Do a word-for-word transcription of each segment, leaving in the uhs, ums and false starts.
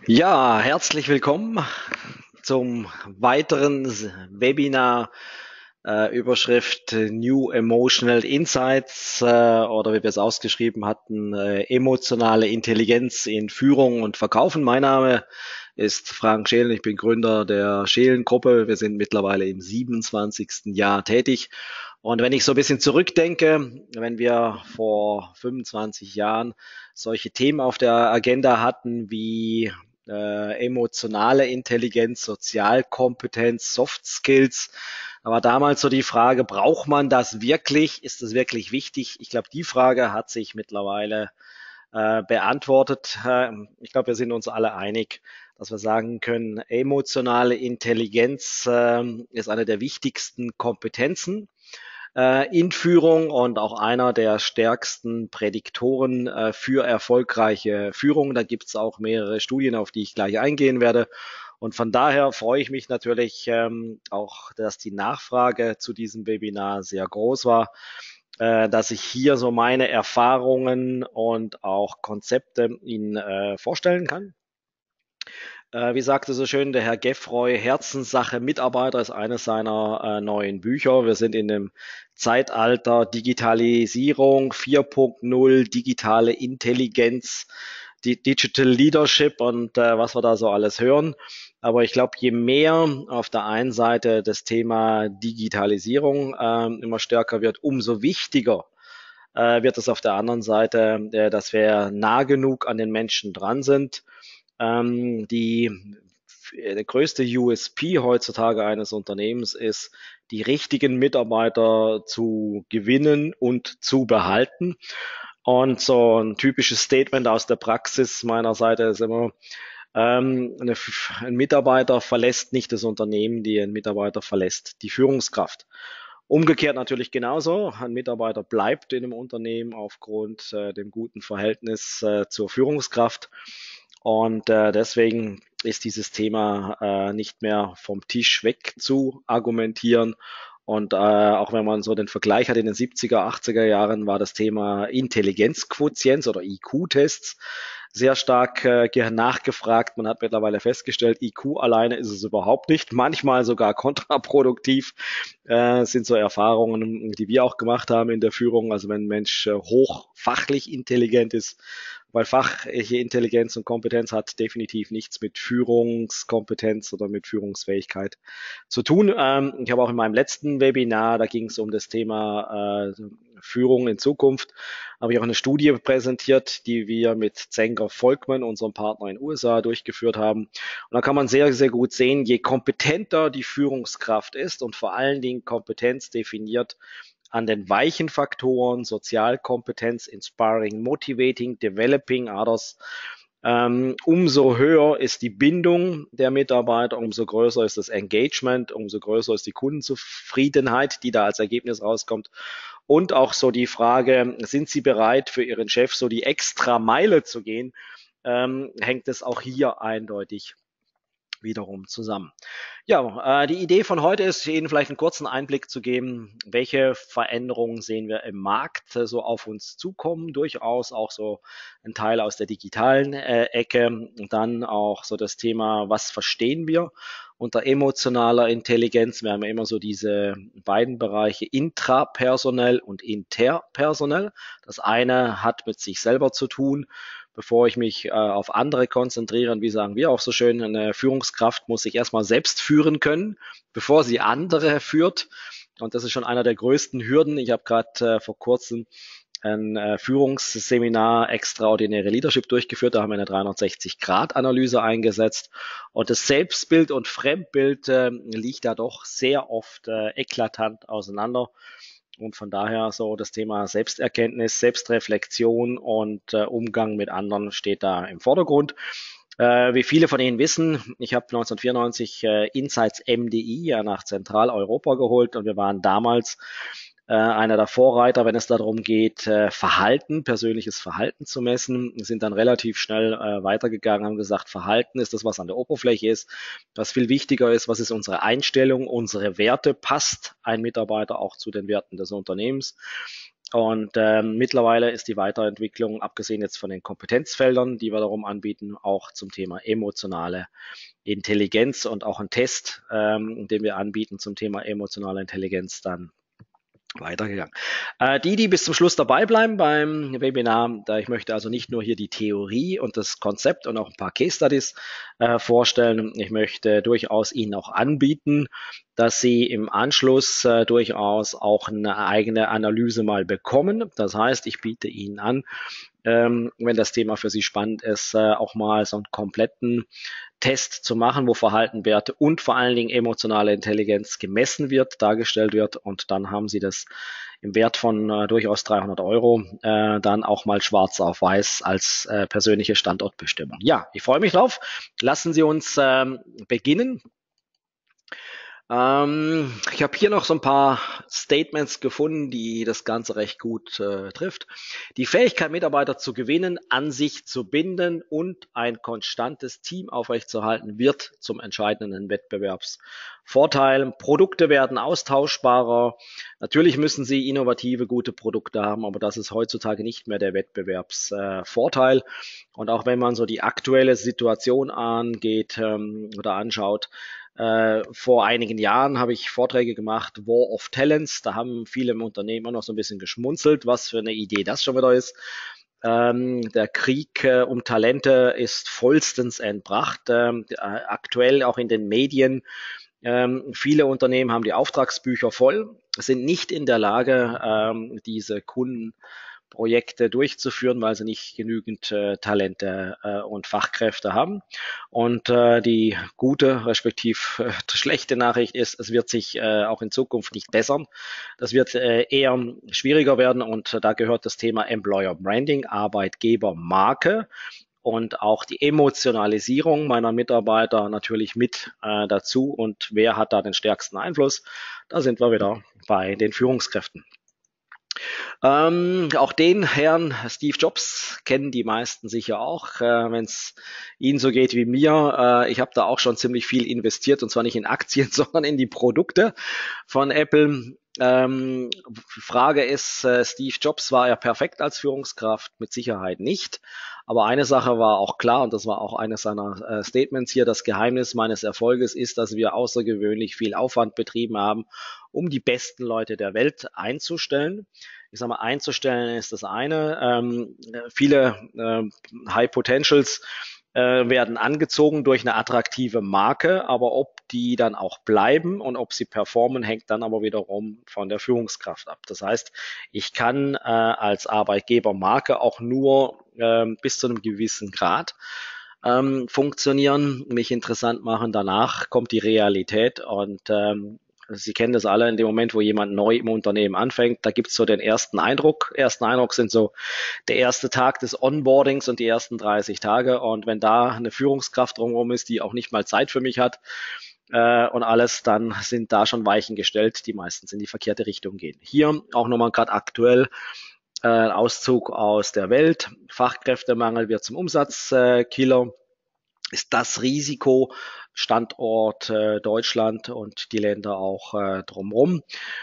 Ja, herzlich willkommen zum weiteren S- Webinar, äh, Überschrift äh, New Emotional Insights, äh, oder wie wir es ausgeschrieben hatten, äh, emotionale Intelligenz in Führung und Verkaufen. Mein Name ist Frank Schelen, ich bin Gründer der Schelen-Gruppe. Wir sind mittlerweile im siebenundzwanzigsten Jahr tätig. Und wenn ich so ein bisschen zurückdenke, wenn wir vor fünfundzwanzig Jahren solche Themen auf der Agenda hatten wie äh, emotionale Intelligenz, Sozialkompetenz, Soft Skills. Aber damals so die Frage, braucht man das wirklich? Ist das wirklich wichtig? Ich glaube, die Frage hat sich mittlerweile äh, beantwortet. Äh, ich glaube, wir sind uns alle einig, dass wir sagen können, emotionale Intelligenz äh, ist eine der wichtigsten Kompetenzen äh, in Führung und auch einer der stärksten Prädiktoren äh, für erfolgreiche Führung. Da gibt es auch mehrere Studien, auf die ich gleich eingehen werde. Und von daher freue ich mich natürlich ähm, auch, dass die Nachfrage zu diesem Webinar sehr groß war, äh, dass ich hier so meine Erfahrungen und auch Konzepte Ihnen äh, vorstellen kann. Äh, wie sagte so schön der Herr Geffroy, Herzenssache Mitarbeiter ist eines seiner äh, neuen Bücher. Wir sind in dem Zeitalter Digitalisierung vier Punkt null, digitale Intelligenz, die Digital Leadership und äh, was wir da so alles hören. Aber ich glaube, je mehr auf der einen Seite das Thema Digitalisierung äh, immer stärker wird, umso wichtiger äh, wird es auf der anderen Seite, äh, dass wir nah genug an den Menschen dran sind. Ähm, die, der größte U S P heutzutage eines Unternehmens ist, die richtigen Mitarbeiter zu gewinnen und zu behalten. Und so ein typisches Statement aus der Praxis meiner Seite ist immer, ähm, eine, ein Mitarbeiter verlässt nicht das Unternehmen, die ein Mitarbeiter verlässt die Führungskraft. Umgekehrt natürlich genauso. Ein Mitarbeiter bleibt in einem Unternehmen aufgrund äh, dem guten Verhältnis äh, zur Führungskraft. Und äh, deswegen ist dieses Thema äh, nicht mehr vom Tisch weg zu argumentieren. Und äh, auch wenn man so den Vergleich hat, in den siebziger, achtziger Jahren war das Thema Intelligenzquotienz oder I Q-Tests sehr stark äh, nachgefragt. Man hat mittlerweile festgestellt, I Q alleine ist es überhaupt nicht, manchmal sogar kontraproduktiv. Äh, sind so Erfahrungen, die wir auch gemacht haben in der Führung. Also wenn ein Mensch äh, hochfachlich intelligent ist, weil fachliche Intelligenz und Kompetenz hat definitiv nichts mit Führungskompetenz oder mit Führungsfähigkeit zu tun. Ähm, ich habe auch in meinem letzten Webinar, da ging es um das Thema äh, Führung in Zukunft, habe ich auch eine Studie präsentiert, die wir mit Zenker Volkmann, unserem Partner in den U S A, durchgeführt haben. Und da kann man sehr, sehr gut sehen, je kompetenter die Führungskraft ist und vor allen Dingen Kompetenz definiert an den weichen Faktoren, Sozialkompetenz, Inspiring, Motivating, Developing Others, ähm, umso höher ist die Bindung der Mitarbeiter, umso größer ist das Engagement, umso größer ist die Kundenzufriedenheit, die da als Ergebnis rauskommt. Und auch so die Frage, sind Sie bereit für Ihren Chef so die extra Meile zu gehen, ähm, hängt es auch hier eindeutig wiederum zusammen. Ja, äh, die Idee von heute ist, Ihnen vielleicht einen kurzen Einblick zu geben, welche Veränderungen sehen wir im Markt äh, so auf uns zukommen, durchaus auch so ein Teil aus der digitalen äh, Ecke und dann auch so das Thema, was verstehen wir unter emotionaler Intelligenz. Wir haben ja immer so diese beiden Bereiche intrapersonell und interpersonell. Das eine hat mit sich selber zu tun, bevor ich mich äh, auf andere konzentriere. Und wie sagen wir auch so schön, eine Führungskraft muss sich erstmal selbst führen können, bevor sie andere führt. Und das ist schon einer der größten Hürden. Ich habe gerade äh, vor kurzem ein äh, Führungsseminar Extraordinäre Leadership durchgeführt. Da haben wir eine dreihundertsechzig-Grad-Analyse eingesetzt. Und das Selbstbild und Fremdbild äh, liegt da doch sehr oft äh, eklatant auseinander. Und von daher so das Thema Selbsterkenntnis, Selbstreflexion und äh, Umgang mit anderen steht da im Vordergrund. Äh, wie viele von Ihnen wissen, ich habe neunzehnhundertvierundneunzig äh, Insights M D I ja nach Zentraleuropa geholt und wir waren damals äh, einer der Vorreiter, wenn es darum geht, äh, Verhalten, persönliches Verhalten zu messen. Wir sind dann relativ schnell äh, weitergegangen, haben gesagt, Verhalten ist das, was an der Oberfläche ist. Was viel wichtiger ist, was ist unsere Einstellung, unsere Werte, passt ein Mitarbeiter auch zu den Werten des Unternehmens. Und ähm, mittlerweile ist die Weiterentwicklung, abgesehen jetzt von den Kompetenzfeldern, die wir darum anbieten, auch zum Thema emotionale Intelligenz und auch ein Test, ähm, den wir anbieten zum Thema emotionale Intelligenz, dann weitergegangen. Äh, die, die bis zum Schluss dabei bleiben beim Webinar, da ich möchte also nicht nur hier die Theorie und das Konzept und auch ein paar Case Studies äh, vorstellen. Ich möchte durchaus Ihnen auch anbieten, dass Sie im Anschluss äh, durchaus auch eine eigene Analyse mal bekommen. Das heißt, ich biete Ihnen an, ähm, wenn das Thema für Sie spannend ist, äh, auch mal so einen kompletten Test zu machen, wo Verhaltenwerte und vor allen Dingen emotionale Intelligenz gemessen wird, dargestellt wird, und dann haben Sie das im Wert von äh, durchaus dreihundert Euro äh, dann auch mal schwarz auf weiß als äh, persönliche Standortbestimmung. Ja, ich freue mich drauf. Lassen Sie uns ähm, beginnen. Ähm, ich habe hier noch so ein paar Statements gefunden, die das Ganze recht gut äh, trifft. Die Fähigkeit, Mitarbeiter zu gewinnen, an sich zu binden und ein konstantes Team aufrechtzuerhalten, wird zum entscheidenden Wettbewerbsvorteil. Produkte werden austauschbarer. Natürlich müssen sie innovative, gute Produkte haben, aber das ist heutzutage nicht mehr der Wettbewerbsvorteil. Äh, und auch wenn man so die aktuelle Situation angeht ähm, oder anschaut, äh, vor einigen Jahren habe ich Vorträge gemacht, War of Talents. Da haben viele im Unternehmen noch so ein bisschen geschmunzelt, was für eine Idee das schon wieder ist. Ähm, der Krieg äh, um Talente ist vollstens entbracht. Ähm, äh, aktuell auch in den Medien. Ähm, viele Unternehmen haben die Auftragsbücher voll, sind nicht in der Lage, ähm, diese Kunden Projekte durchzuführen, weil sie nicht genügend äh, Talente äh, und Fachkräfte haben. Und äh, die gute, respektiv äh, schlechte Nachricht ist, es wird sich äh, auch in Zukunft nicht bessern. Das wird äh, eher schwieriger werden, und äh, da gehört das Thema Employer Branding, Arbeitgebermarke und auch die Emotionalisierung meiner Mitarbeiter natürlich mit äh, dazu. Und wer hat da den stärksten Einfluss? Da sind wir wieder bei den Führungskräften. Ähm, auch den Herrn Steve Jobs kennen die meisten sicher auch, äh, wenn es Ihnen so geht wie mir. Äh, ich habe da auch schon ziemlich viel investiert, und zwar nicht in Aktien, sondern in die Produkte von Apple. Ähm, Frage ist, äh, Steve Jobs, war er perfekt als Führungskraft? Mit Sicherheit nicht. Aber eine Sache war auch klar, und das war auch eines seiner äh, Statements hier: Das Geheimnis meines Erfolges ist, dass wir außergewöhnlich viel Aufwand betrieben haben, um die besten Leute der Welt einzustellen. Ich sage mal, einzustellen ist das eine. Ähm, viele äh, High Potentials äh, werden angezogen durch eine attraktive Marke, aber ob die dann auch bleiben und ob sie performen, hängt dann aber wiederum von der Führungskraft ab. Das heißt, ich kann äh, als Arbeitgeber Marke auch nur äh, bis zu einem gewissen Grad ähm, funktionieren, mich interessant machen. Danach kommt die Realität, und ähm, Sie kennen das alle, in dem Moment, wo jemand neu im Unternehmen anfängt, da gibt's so den ersten Eindruck. Ersten Eindruck sind so der erste Tag des Onboardings und die ersten dreißig Tage. Und wenn da eine Führungskraft drumherum ist, die auch nicht mal Zeit für mich hat äh, und alles, dann sind da schon Weichen gestellt, die meistens in die verkehrte Richtung gehen. Hier auch nochmal gerade aktuell äh, Auszug aus der Welt. Fachkräftemangel wird zum Umsatzkiller. Ist das Risiko, Standort äh, Deutschland und die Länder auch äh, drumherum.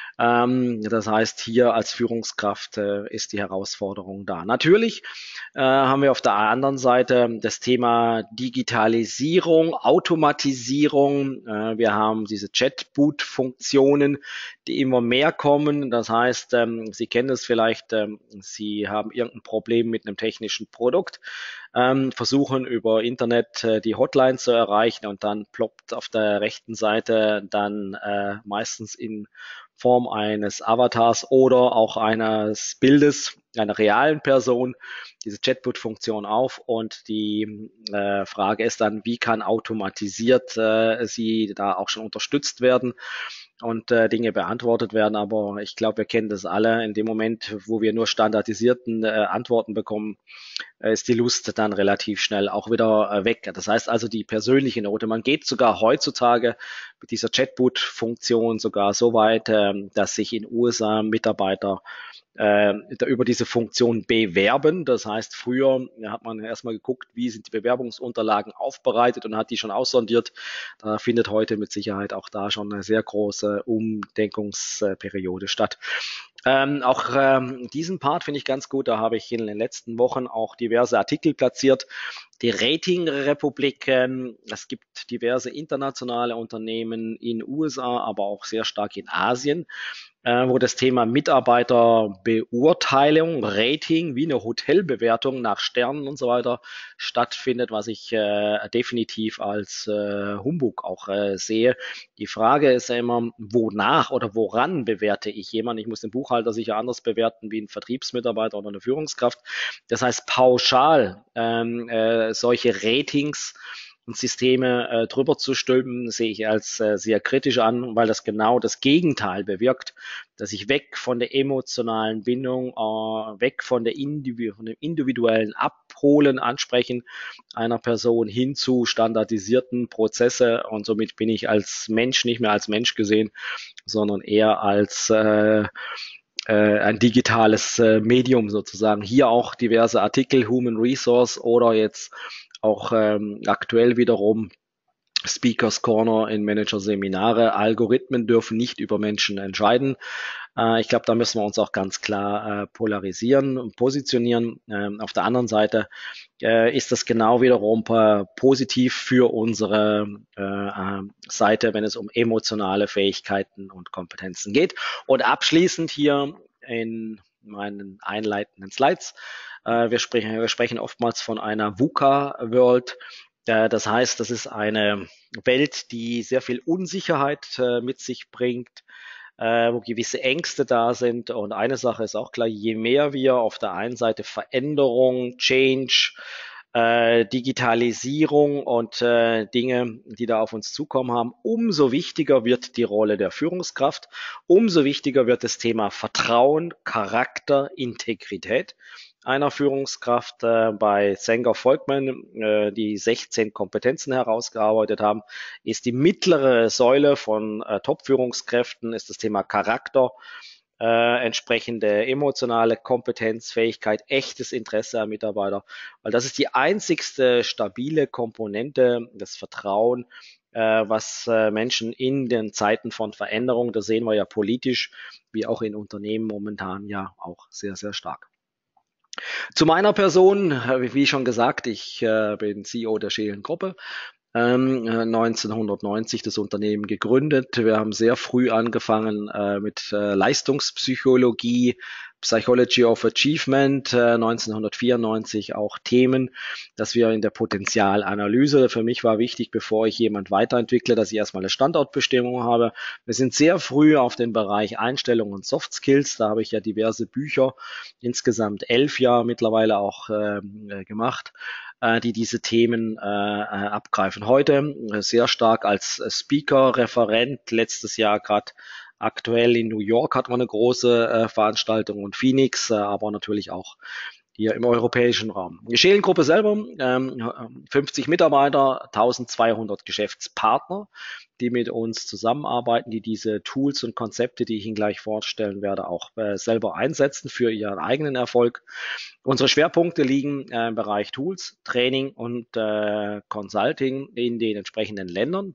Ähm, das heißt, hier als Führungskraft äh, ist die Herausforderung da. Natürlich äh, haben wir auf der anderen Seite das Thema Digitalisierung, Automatisierung. Äh, wir haben diese Chatbot-Funktionen, die immer mehr kommen. Das heißt, ähm, Sie kennen es vielleicht, ähm, Sie haben irgendein Problem mit einem technischen Produkt, ähm, versuchen über Internet äh, die Hotline zu erreichen, und dann ploppt auf der rechten Seite dann äh, meistens in Form eines Avatars oder auch eines Bildes einer realen Person diese Chatbot-Funktion auf, und die äh, Frage ist dann, wie kann automatisiert äh, sie da auch schon unterstützt werden und äh, Dinge beantwortet werden. Aber ich glaube, wir kennen das alle. In dem Moment, wo wir nur standardisierten äh, Antworten bekommen, äh, ist die Lust dann relativ schnell auch wieder äh, weg. Das heißt also, die persönliche Note. Man geht sogar heutzutage mit dieser Chatbot-Funktion sogar so weit, ähm, dass sich in U S A Mitarbeiter äh, über diese Funktion bewerben. Das heißt, früher hat man erstmal geguckt, wie sind die Bewerbungsunterlagen aufbereitet und hat die schon aussondiert. Da findet heute mit Sicherheit auch da schon eine sehr große Umdenkungsperiode statt. Ähm, auch ähm, diesen Part finde ich ganz gut. Da habe ich in den letzten Wochen auch diverse Artikel platziert. Die Ratingrepubliken, es gibt diverse internationale Unternehmen in U S A, aber auch sehr stark in Asien, äh, wo das Thema Mitarbeiterbeurteilung, Rating, wie eine Hotelbewertung nach Sternen und so weiter stattfindet, was ich äh, definitiv als äh, Humbug auch äh, sehe. Die Frage ist ja immer, wonach oder woran bewerte ich jemanden? Ich muss den Buchhalter sicher anders bewerten wie einen Vertriebsmitarbeiter oder eine Führungskraft. Das heißt, pauschal ähm, äh, solche Ratings und Systeme äh, drüber zu stülpen, sehe ich als äh, sehr kritisch an, weil das genau das Gegenteil bewirkt, dass ich weg von der emotionalen Bindung, äh, weg von, der Individu von dem individuellen Abholen, Ansprechen einer Person hin zu standardisierten Prozesse, und somit bin ich als Mensch nicht mehr als Mensch gesehen, sondern eher als äh, äh, ein digitales äh, Medium sozusagen. Hier auch diverse Artikel, Human Resource oder jetzt auch ähm, aktuell wiederum Speakers Corner in Manager-Seminare. Algorithmen dürfen nicht über Menschen entscheiden. Äh, ich glaube, da müssen wir uns auch ganz klar äh, polarisieren und positionieren. Ähm, auf der anderen Seite äh, ist das genau wiederum äh, positiv für unsere äh, äh, Seite, wenn es um emotionale Fähigkeiten und Kompetenzen geht. Und abschließend hier in meinen einleitenden Slides. Äh, wir, sprechen, wir sprechen oftmals von einer VUCA-World. Äh, das heißt, das ist eine Welt, die sehr viel Unsicherheit äh, mit sich bringt, äh, wo gewisse Ängste da sind. Und eine Sache ist auch klar, je mehr wir auf der einen Seite Veränderung, Change, äh, Digitalisierung und äh, Dinge, die da auf uns zukommen haben, umso wichtiger wird die Rolle der Führungskraft, umso wichtiger wird das Thema Vertrauen, Charakter, Integrität einer Führungskraft. Äh, bei Sanger Volkmann, äh, die sechzehn Kompetenzen herausgearbeitet haben, ist die mittlere Säule von äh, Top-Führungskräften, ist das Thema Charakter, äh, entsprechende emotionale Kompetenz, Fähigkeit, echtes Interesse am Mitarbeiter, weil das ist die einzigste stabile Komponente, das Vertrauen, äh, was äh, Menschen in den Zeiten von Veränderung, das sehen wir ja politisch, wie auch in Unternehmen momentan ja auch sehr, sehr stark. Zu meiner Person, äh, wie schon gesagt, ich äh, bin C E O der Schelen Gruppe, ähm, neunzehnhundertneunzig das Unternehmen gegründet. Wir haben sehr früh angefangen äh, mit äh, Leistungspsychologie, Psychology of Achievement, äh, neunzehnhundertvierundneunzig auch Themen, dass wir in der Potenzialanalyse, für mich war wichtig, bevor ich jemand weiterentwickle, dass ich erstmal eine Standortbestimmung habe. Wir sind sehr früh auf den Bereich Einstellung und Soft Skills, da habe ich ja diverse Bücher, insgesamt elf Jahre mittlerweile auch äh, gemacht, äh, die diese Themen äh, abgreifen. Heute äh, sehr stark als Speaker, Referent, letztes Jahr gerade aktuell in New York hat man eine große äh, Veranstaltung und Phoenix, äh, aber natürlich auch hier im europäischen Raum. Die Scheelengruppe selber, ähm, fünfzig Mitarbeiter, eintausendzweihundert Geschäftspartner, die mit uns zusammenarbeiten, die diese Tools und Konzepte, die ich Ihnen gleich vorstellen werde, auch äh, selber einsetzen für ihren eigenen Erfolg. Unsere Schwerpunkte liegen äh, im Bereich Tools, Training und äh, Consulting in den entsprechenden Ländern.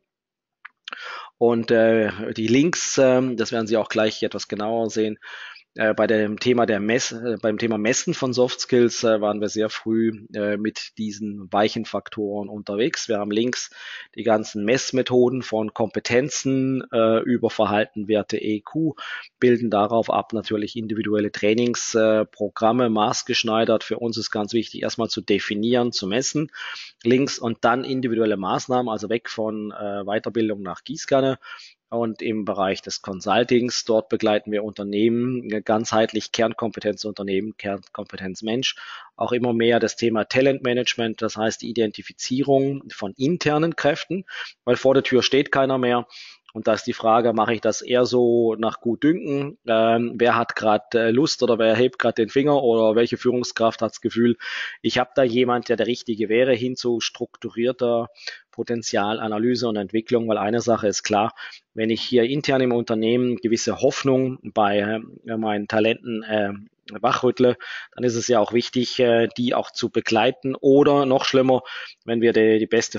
Und äh, die Links, äh, das werden Sie auch gleich etwas genauer sehen, äh, bei dem Thema der Mess, äh, beim Thema Messen von Soft Skills äh, waren wir sehr früh äh, mit diesen weichen Faktoren unterwegs. Wir haben links die ganzen Messmethoden von Kompetenzen äh, über Verhalten, Werte, E Q, bilden darauf ab natürlich individuelle Trainingsprogramme, äh, maßgeschneidert. Für uns ist ganz wichtig, erstmal zu definieren, zu messen, links, und dann individuelle Maßnahmen, also weg von äh, Weiterbildung nach Gießkanne. Und im Bereich des Consultings, dort begleiten wir Unternehmen, ganzheitlich Kernkompetenzunternehmen, Kernkompetenz Mensch, auch immer mehr das Thema Talentmanagement, das heißt die Identifizierung von internen Kräften, weil vor der Tür steht keiner mehr. Und da ist die Frage, mache ich das eher so nach Gutdünken? Ähm, wer hat gerade äh, Lust oder wer hebt gerade den Finger oder welche Führungskraft hat das Gefühl, ich habe da jemand, der der Richtige wäre, hin zu strukturierter Potenzialanalyse und Entwicklung, weil eine Sache ist klar, wenn ich hier intern im Unternehmen gewisse Hoffnung bei äh, meinen Talenten äh, wachrüttle, dann ist es ja auch wichtig, äh, die auch zu begleiten oder noch schlimmer, wenn wir die, die beste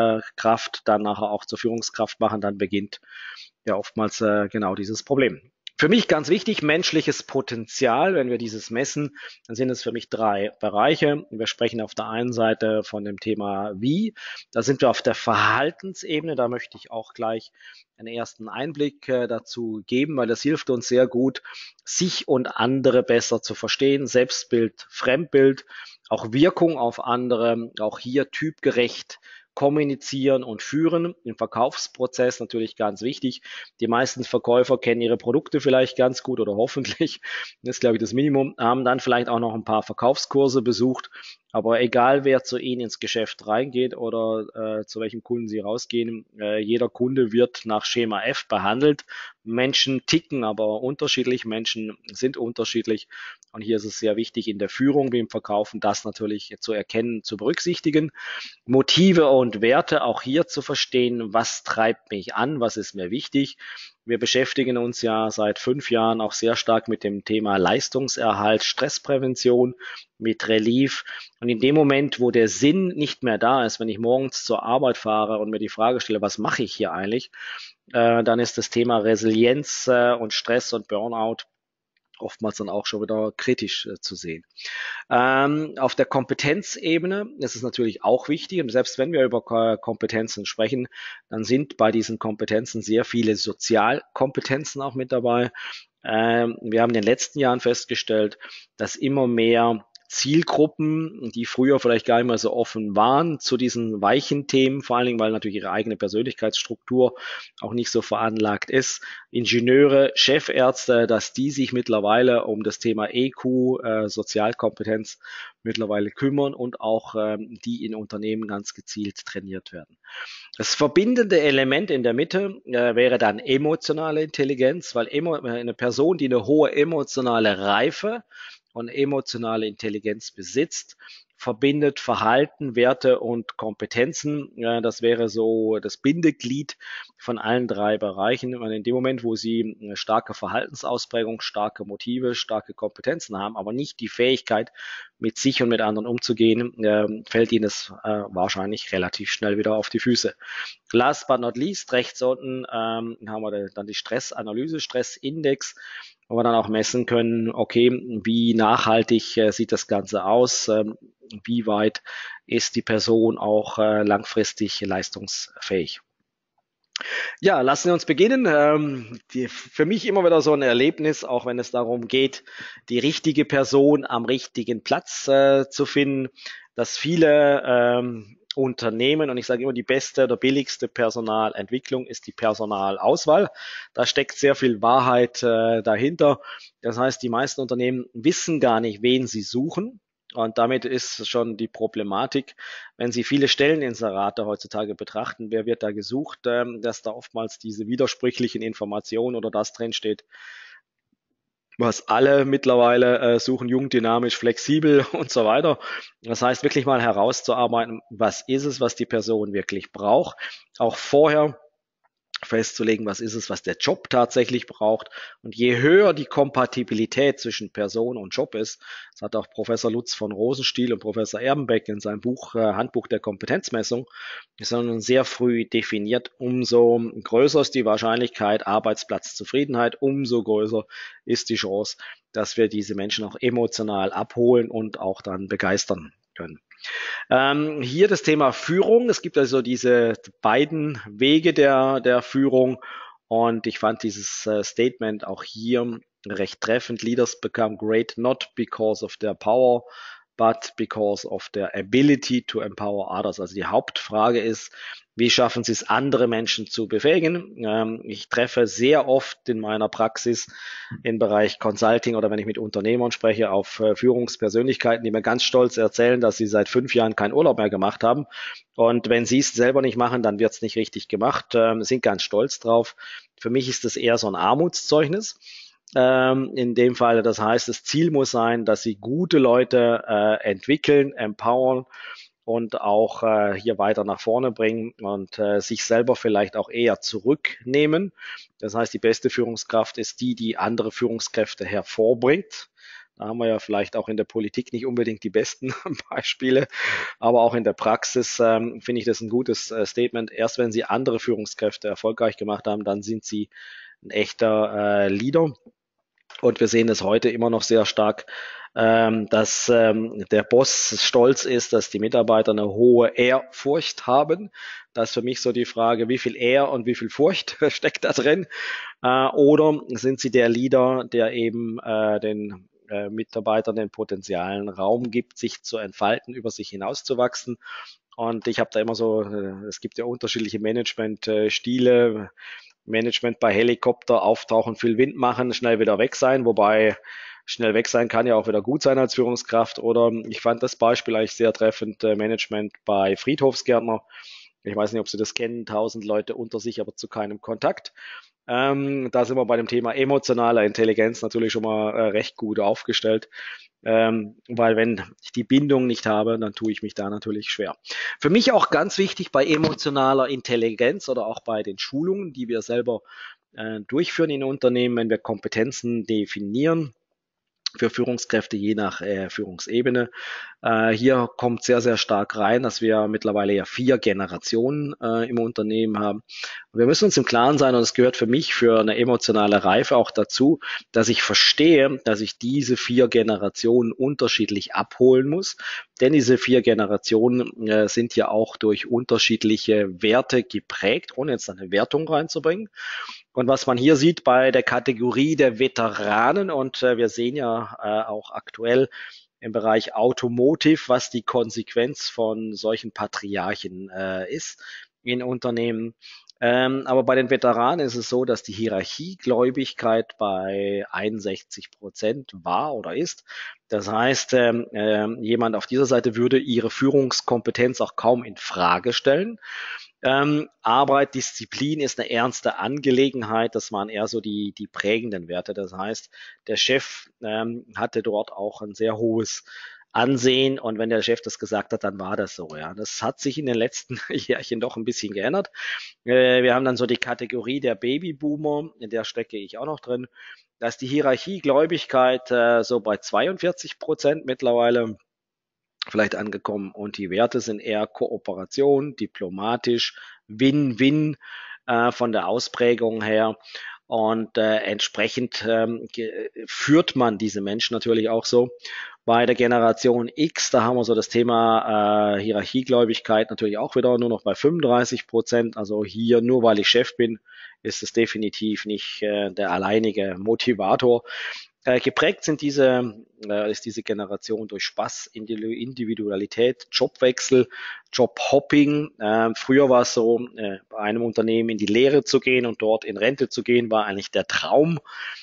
Fachkraft äh, dann nachher auch zur Führungskraft machen, dann beginnt ja oftmals äh, genau dieses Problem. Für mich ganz wichtig, menschliches Potenzial. Wenn wir dieses messen, dann sind es für mich drei Bereiche. Wir sprechen auf der einen Seite von dem Thema Wie. Da sind wir auf der Verhaltensebene. Da möchte ich auch gleich einen ersten Einblick äh, dazu geben, weil das hilft uns sehr gut, sich und andere besser zu verstehen. Selbstbild, Fremdbild, auch Wirkung auf andere, auch hier typgerecht kommunizieren und führen. Im Verkaufsprozess natürlich ganz wichtig. Die meisten Verkäufer kennen ihre Produkte vielleicht ganz gut oder hoffentlich. Das ist, glaube ich, das Minimum. Haben dann vielleicht auch noch ein paar Verkaufskurse besucht. Aber egal, wer zu Ihnen ins Geschäft reingeht oder äh, zu welchem Kunden Sie rausgehen, äh, jeder Kunde wird nach Schema F behandelt. Menschen ticken aber unterschiedlich, Menschen sind unterschiedlich. Und hier ist es sehr wichtig, in der Führung wie im Verkaufen das natürlich zu erkennen, zu berücksichtigen. Motive und Werte auch hier zu verstehen, was treibt mich an, was ist mir wichtig. Wir beschäftigen uns ja seit fünf Jahren auch sehr stark mit dem Thema Leistungserhalt, Stressprävention, mit Relief. Und in dem Moment, wo der Sinn nicht mehr da ist, wenn ich morgens zur Arbeit fahre und mir die Frage stelle, was mache ich hier eigentlich, äh, dann ist das Thema Resilienz äh, und Stress und Burnout oftmals dann auch schon wieder kritisch äh, zu sehen. Ähm, auf der Kompetenzebene ist es natürlich auch wichtig, und selbst wenn wir über Ko- Kompetenzen sprechen, dann sind bei diesen Kompetenzen sehr viele Sozialkompetenzen auch mit dabei. Ähm, wir haben in den letzten Jahren festgestellt, dass immer mehr Zielgruppen, die früher vielleicht gar nicht mehr so offen waren zu diesen weichen Themen, vor allen Dingen, weil natürlich ihre eigene Persönlichkeitsstruktur auch nicht so veranlagt ist. Ingenieure, Chefärzte, dass die sich mittlerweile um das Thema E Q, äh, Sozialkompetenz mittlerweile kümmern und auch ähm, die in Unternehmen ganz gezielt trainiert werden. Das verbindende Element in der Mitte äh, wäre dann emotionale Intelligenz, weil emo eine Person, die eine hohe emotionale Reife und emotionale Intelligenz besitzt, verbindet Verhalten, Werte und Kompetenzen. Ja, das wäre so das Bindeglied von allen drei Bereichen. Und in dem Moment, wo Sie eine starke Verhaltensausprägung, starke Motive, starke Kompetenzen haben, aber nicht die Fähigkeit, mit sich und mit anderen umzugehen, äh, fällt Ihnen es äh, wahrscheinlich relativ schnell wieder auf die Füße. Last but not least, rechts unten ähm, haben wir dann die Stressanalyse, Stressindex, wo wir dann auch messen können, okay, wie nachhaltig äh, sieht das Ganze aus, ähm, wie weit ist die Person auch äh, langfristig leistungsfähig. Ja, lassen wir uns beginnen. Ähm, die, für mich immer wieder so ein Erlebnis, auch wenn es darum geht, die richtige Person am richtigen Platz äh, zu finden, dass viele ähm, Unternehmen, und ich sage immer, die beste oder billigste Personalentwicklung ist die Personalauswahl. Da steckt sehr viel Wahrheit äh, dahinter. Das heißt, die meisten Unternehmen wissen gar nicht, wen sie suchen. Und damit ist schon die Problematik, wenn Sie viele Stelleninserate heutzutage betrachten, wer wird da gesucht, ähm, dass da oftmals diese widersprüchlichen Informationen oder das drin steht, was alle mittlerweile äh, suchen, jung, dynamisch, flexibel und so weiter. Das heißt, wirklich mal herauszuarbeiten, was ist es, was die Person wirklich braucht. Auch vorher festzulegen, was ist es, was der Job tatsächlich braucht. Und je höher die Kompatibilität zwischen Person und Job ist, das hat auch Professor Lutz von Rosenstiel und Professor Erbenbeck in seinem Buch äh, Handbuch der Kompetenzmessung, ist dann sehr früh definiert, umso größer ist die Wahrscheinlichkeit, Arbeitsplatzzufriedenheit, umso größer ist die Chance, dass wir diese Menschen auch emotional abholen und auch dann begeistern können. Ähm, hier das Thema Führung. Es gibt also diese beiden Wege der, der Führung und ich fand dieses äh, Statement auch hier recht treffend. Leaders become great not because of their power, but because of their ability to empower others. Also die Hauptfrage ist, wie schaffen Sie es, andere Menschen zu befähigen? Ähm, ich treffe sehr oft in meiner Praxis im Bereich Consulting oder wenn ich mit Unternehmern spreche, auf äh, Führungspersönlichkeiten, die mir ganz stolz erzählen, dass sie seit fünf Jahren keinen Urlaub mehr gemacht haben. Und wenn sie es selber nicht machen, dann wird es nicht richtig gemacht. Ähm, sind ganz stolz drauf. Für mich ist das eher so ein Armutszeugnis. Ähm, in dem Fall, das heißt, das Ziel muss sein, dass sie gute Leute äh, entwickeln, empowern und auch äh, hier weiter nach vorne bringen und äh, sich selber vielleicht auch eher zurücknehmen. Das heißt, die beste Führungskraft ist die, die andere Führungskräfte hervorbringt. Da haben wir ja vielleicht auch in der Politik nicht unbedingt die besten Beispiele, aber auch in der Praxis ähm, finde ich das ein gutes äh, Statement. Erst wenn Sie andere Führungskräfte erfolgreich gemacht haben, dann sind Sie ein echter äh, Leader. Und wir sehen es heute immer noch sehr stark, ähm, dass ähm, der Boss stolz ist, dass die Mitarbeiter eine hohe Ehrfurcht haben. Das ist für mich so die Frage, wie viel Ehr und wie viel Furcht steckt da drin? Äh, oder sind sie der Leader, der eben äh, den äh, Mitarbeitern den potenzialen Raum gibt, sich zu entfalten, über sich hinauszuwachsen? Und ich habe da immer so, äh, es gibt ja unterschiedliche Management-Stile. Management bei Helikopter auftauchen, viel Wind machen, schnell wieder weg sein, wobei schnell weg sein kann ja auch wieder gut sein als Führungskraft. Oder ich fand das Beispiel eigentlich sehr treffend, äh, Management bei Friedhofsgärtner. Ich weiß nicht, ob Sie das kennen, tausend Leute unter sich, aber zu keinem Kontakt. Ähm, da sind wir bei dem Thema emotionaler Intelligenz natürlich schon mal äh, recht gut aufgestellt. Ähm, weil wenn ich die Bindung nicht habe, dann tue ich mich da natürlich schwer. Für mich auch ganz wichtig bei emotionaler Intelligenz oder auch bei den Schulungen, die wir selber äh, durchführen in Unternehmen, wenn wir Kompetenzen definieren für Führungskräfte je nach äh, Führungsebene. Äh, hier kommt sehr, sehr stark rein, dass wir mittlerweile ja vier Generationen äh, im Unternehmen haben. Wir müssen uns im Klaren sein, und es gehört für mich für eine emotionale Reife auch dazu, dass ich verstehe, dass ich diese vier Generationen unterschiedlich abholen muss. Denn diese vier Generationen äh, sind ja auch durch unterschiedliche Werte geprägt, ohne jetzt eine Wertung reinzubringen. Und was man hier sieht bei der Kategorie der Veteranen, und äh, wir sehen ja äh, auch aktuell im Bereich Automotive, was die Konsequenz von solchen Patriarchen äh, ist in Unternehmen. Ähm, aber bei den Veteranen ist es so, dass die Hierarchiegläubigkeit bei einundsechzig Prozent war oder ist. Das heißt, ähm, äh, jemand auf dieser Seite würde ihre Führungskompetenz auch kaum in Frage stellen. Ähm, Arbeit, Disziplin ist eine ernste Angelegenheit. Das waren eher so die, die prägenden Werte. Das heißt, der Chef ähm, hatte dort auch ein sehr hohes Ansehen, und wenn der Chef das gesagt hat, dann war das so. Ja, das hat sich in den letzten Jährchen doch ein bisschen geändert. Äh, wir haben dann so die Kategorie der Babyboomer, in der stecke ich auch noch drin. Da ist die Hierarchiegläubigkeit äh, so bei zweiundvierzig Prozent mittlerweile vielleicht angekommen, und die Werte sind eher Kooperation, diplomatisch, Win-Win äh, von der Ausprägung her. Und äh, entsprechend ähm, führt man diese Menschen natürlich auch so. Bei der Generation X, da haben wir so das Thema äh, Hierarchiegläubigkeit natürlich auch wieder nur noch bei fünfunddreißig Prozent. Also hier, nur weil ich Chef bin, ist es definitiv nicht äh, der alleinige Motivator. Äh, geprägt sind diese, äh, ist diese Generation durch Spaß, Individualität, Jobwechsel, Jobhopping. Äh, früher war es so, äh, bei einem Unternehmen in die Lehre zu gehen und dort in Rente zu gehen, war eigentlich der Traum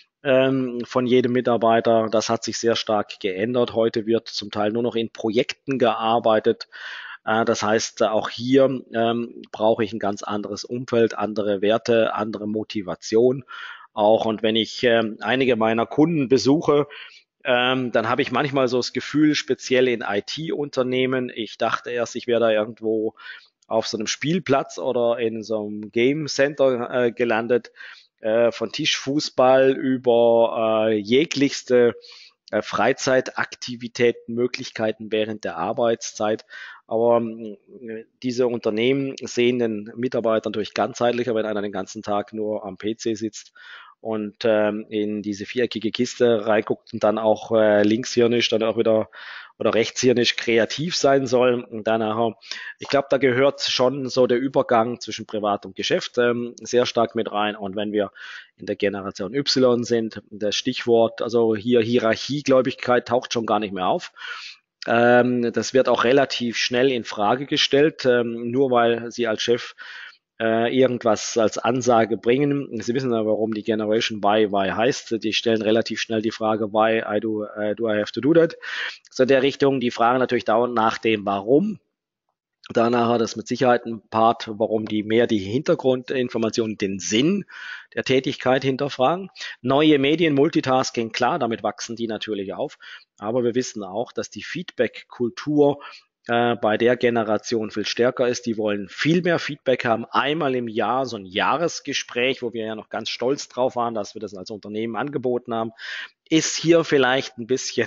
ähm, von jedem Mitarbeiter. Das hat sich sehr stark geändert. Heute wird zum Teil nur noch in Projekten gearbeitet. Äh, das heißt, auch hier ähm, brauche ich ein ganz anderes Umfeld, andere Werte, andere Motivation auch. Und wenn ich ähm, einige meiner Kunden besuche, ähm, dann habe ich manchmal so das Gefühl, speziell in I T-Unternehmen, ich dachte erst, ich wäre da irgendwo auf so einem Spielplatz oder in so einem Game Center äh, gelandet, äh, von Tischfußball über äh, jeglichste äh, Freizeitaktivitäten, Möglichkeiten während der Arbeitszeit. Aber äh, diese Unternehmen sehen den Mitarbeiter natürlich ganzheitlicher, wenn einer den ganzen Tag nur am P C sitzt und ähm, in diese viereckige Kiste reinguckt und dann auch äh, linkshirnisch dann auch wieder oder rechtshirnisch kreativ sein soll. Und danach, ich glaube, da gehört schon so der Übergang zwischen Privat und Geschäft ähm, sehr stark mit rein. Und wenn wir in der Generation Y sind, das Stichwort, also hier Hierarchiegläubigkeit taucht schon gar nicht mehr auf. Ähm, das wird auch relativ schnell in Frage gestellt, ähm, nur weil Sie als Chef äh, irgendwas als Ansage bringen. Sie wissen ja, warum die Generation Y Y heißt. Die stellen relativ schnell die Frage, why I do, uh, do I have to do that? So in der Richtung, die fragen natürlich dauernd nach dem Warum. Danach hat es mit Sicherheit ein Part, warum die mehr die Hintergrundinformationen, den Sinn der Tätigkeit hinterfragen. Neue Medien, Multitasking, klar, damit wachsen die natürlich auf. Aber wir wissen auch, dass die Feedback-Kultur äh, bei der Generation viel stärker ist. Die wollen viel mehr Feedback haben. Einmal im Jahr so ein Jahresgespräch, wo wir ja noch ganz stolz drauf waren, dass wir das als Unternehmen angeboten haben, ist hier vielleicht ein bisschen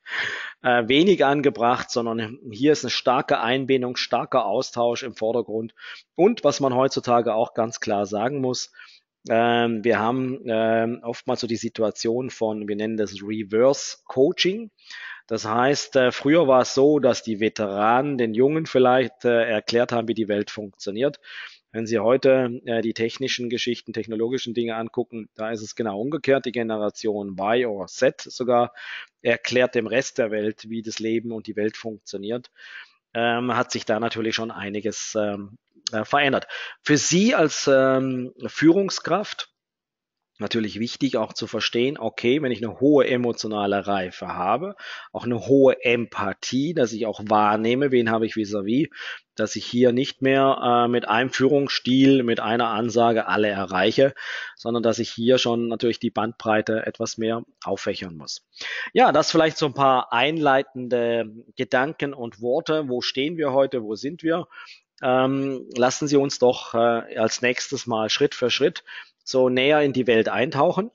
äh, wenig angebracht, sondern hier ist eine starke Einbindung, starker Austausch im Vordergrund. Und was man heutzutage auch ganz klar sagen muss, Ähm, wir haben ähm, oftmals so die Situation von, wir nennen das Reverse Coaching. Das heißt, äh, früher war es so, dass die Veteranen den Jungen vielleicht äh, erklärt haben, wie die Welt funktioniert. Wenn Sie heute äh, die technischen Geschichten, technologischen Dinge angucken, da ist es genau umgekehrt. Die Generation Y oder Z sogar erklärt dem Rest der Welt, wie das Leben und die Welt funktioniert. Ähm, hat sich da natürlich schon einiges ähm, äh, verändert. Für Sie als ähm, Führungskraft natürlich wichtig auch zu verstehen, okay, wenn ich eine hohe emotionale Reife habe, auch eine hohe Empathie, dass ich auch wahrnehme, wen habe ich vis-à-vis, dass ich hier nicht mehr äh, mit einem Führungsstil, mit einer Ansage alle erreiche, sondern dass ich hier schon natürlich die Bandbreite etwas mehr auffächern muss. Ja, das vielleicht so ein paar einleitende Gedanken und Worte. Wo stehen wir heute? Wo sind wir? Ähm, lassen Sie uns doch äh, als nächstes mal Schritt für Schritt so näher in die Welt eintauchen.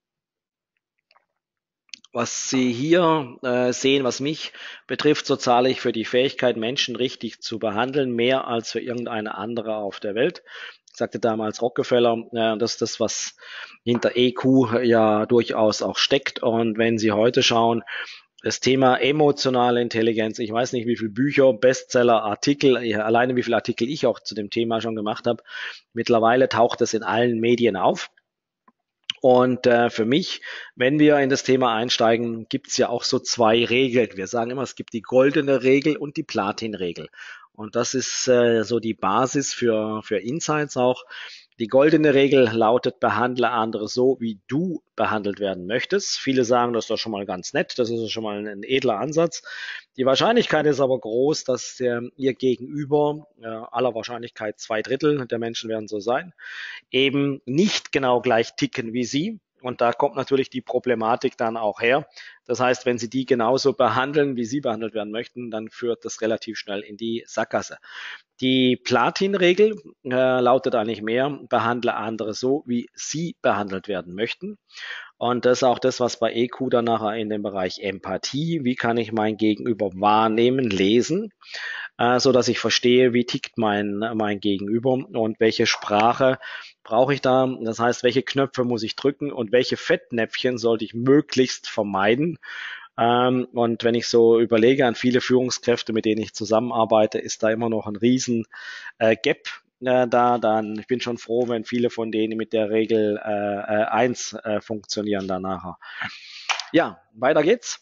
Was Sie hier äh, sehen, was mich betrifft, so zahle ich für die Fähigkeit, Menschen richtig zu behandeln, mehr als für irgendeine andere auf der Welt. Sagte damals Rockefeller, äh, dass das, was hinter E Q ja durchaus auch steckt. Und wenn Sie heute schauen, das Thema emotionale Intelligenz, ich weiß nicht, wie viele Bücher, Bestseller, Artikel, alleine wie viele Artikel ich auch zu dem Thema schon gemacht habe. Mittlerweile taucht es in allen Medien auf. Und äh, für mich, wenn wir in das Thema einsteigen, gibt es ja auch so zwei Regeln. Wir sagen immer, es gibt die goldene Regel und die Platin-Regel. Und das ist äh, so die Basis für, für Insights auch. Die goldene Regel lautet, behandle andere so, wie du behandelt werden möchtest. Viele sagen, das ist doch schon mal ganz nett, das ist schon mal ein, ein edler Ansatz. Die Wahrscheinlichkeit ist aber groß, dass äh, ihr Gegenüber, äh, aller Wahrscheinlichkeit zwei Drittel der Menschen werden so sein, eben nicht genau gleich ticken wie Sie. Und da kommt natürlich die Problematik dann auch her. Das heißt, wenn Sie die genauso behandeln, wie Sie behandelt werden möchten, dann führt das relativ schnell in die Sackgasse. Die Platin-Regel äh, lautet eigentlich mehr, behandle andere so, wie sie behandelt werden möchten. Und das ist auch das, was bei E Q dann nachher in dem Bereich Empathie, wie kann ich mein Gegenüber wahrnehmen, lesen, äh, so dass ich verstehe, wie tickt mein, mein Gegenüber und welche Sprache brauche ich da. Das heißt, welche Knöpfe muss ich drücken und welche Fettnäpfchen sollte ich möglichst vermeiden. Ähm, und wenn ich so überlege an viele Führungskräfte, mit denen ich zusammenarbeite, ist da immer noch ein riesen äh, Gap äh, da. Dann, ich bin schon froh, wenn viele von denen mit der Regel äh, äh, eins äh, funktionieren danach. Ja, weiter geht's.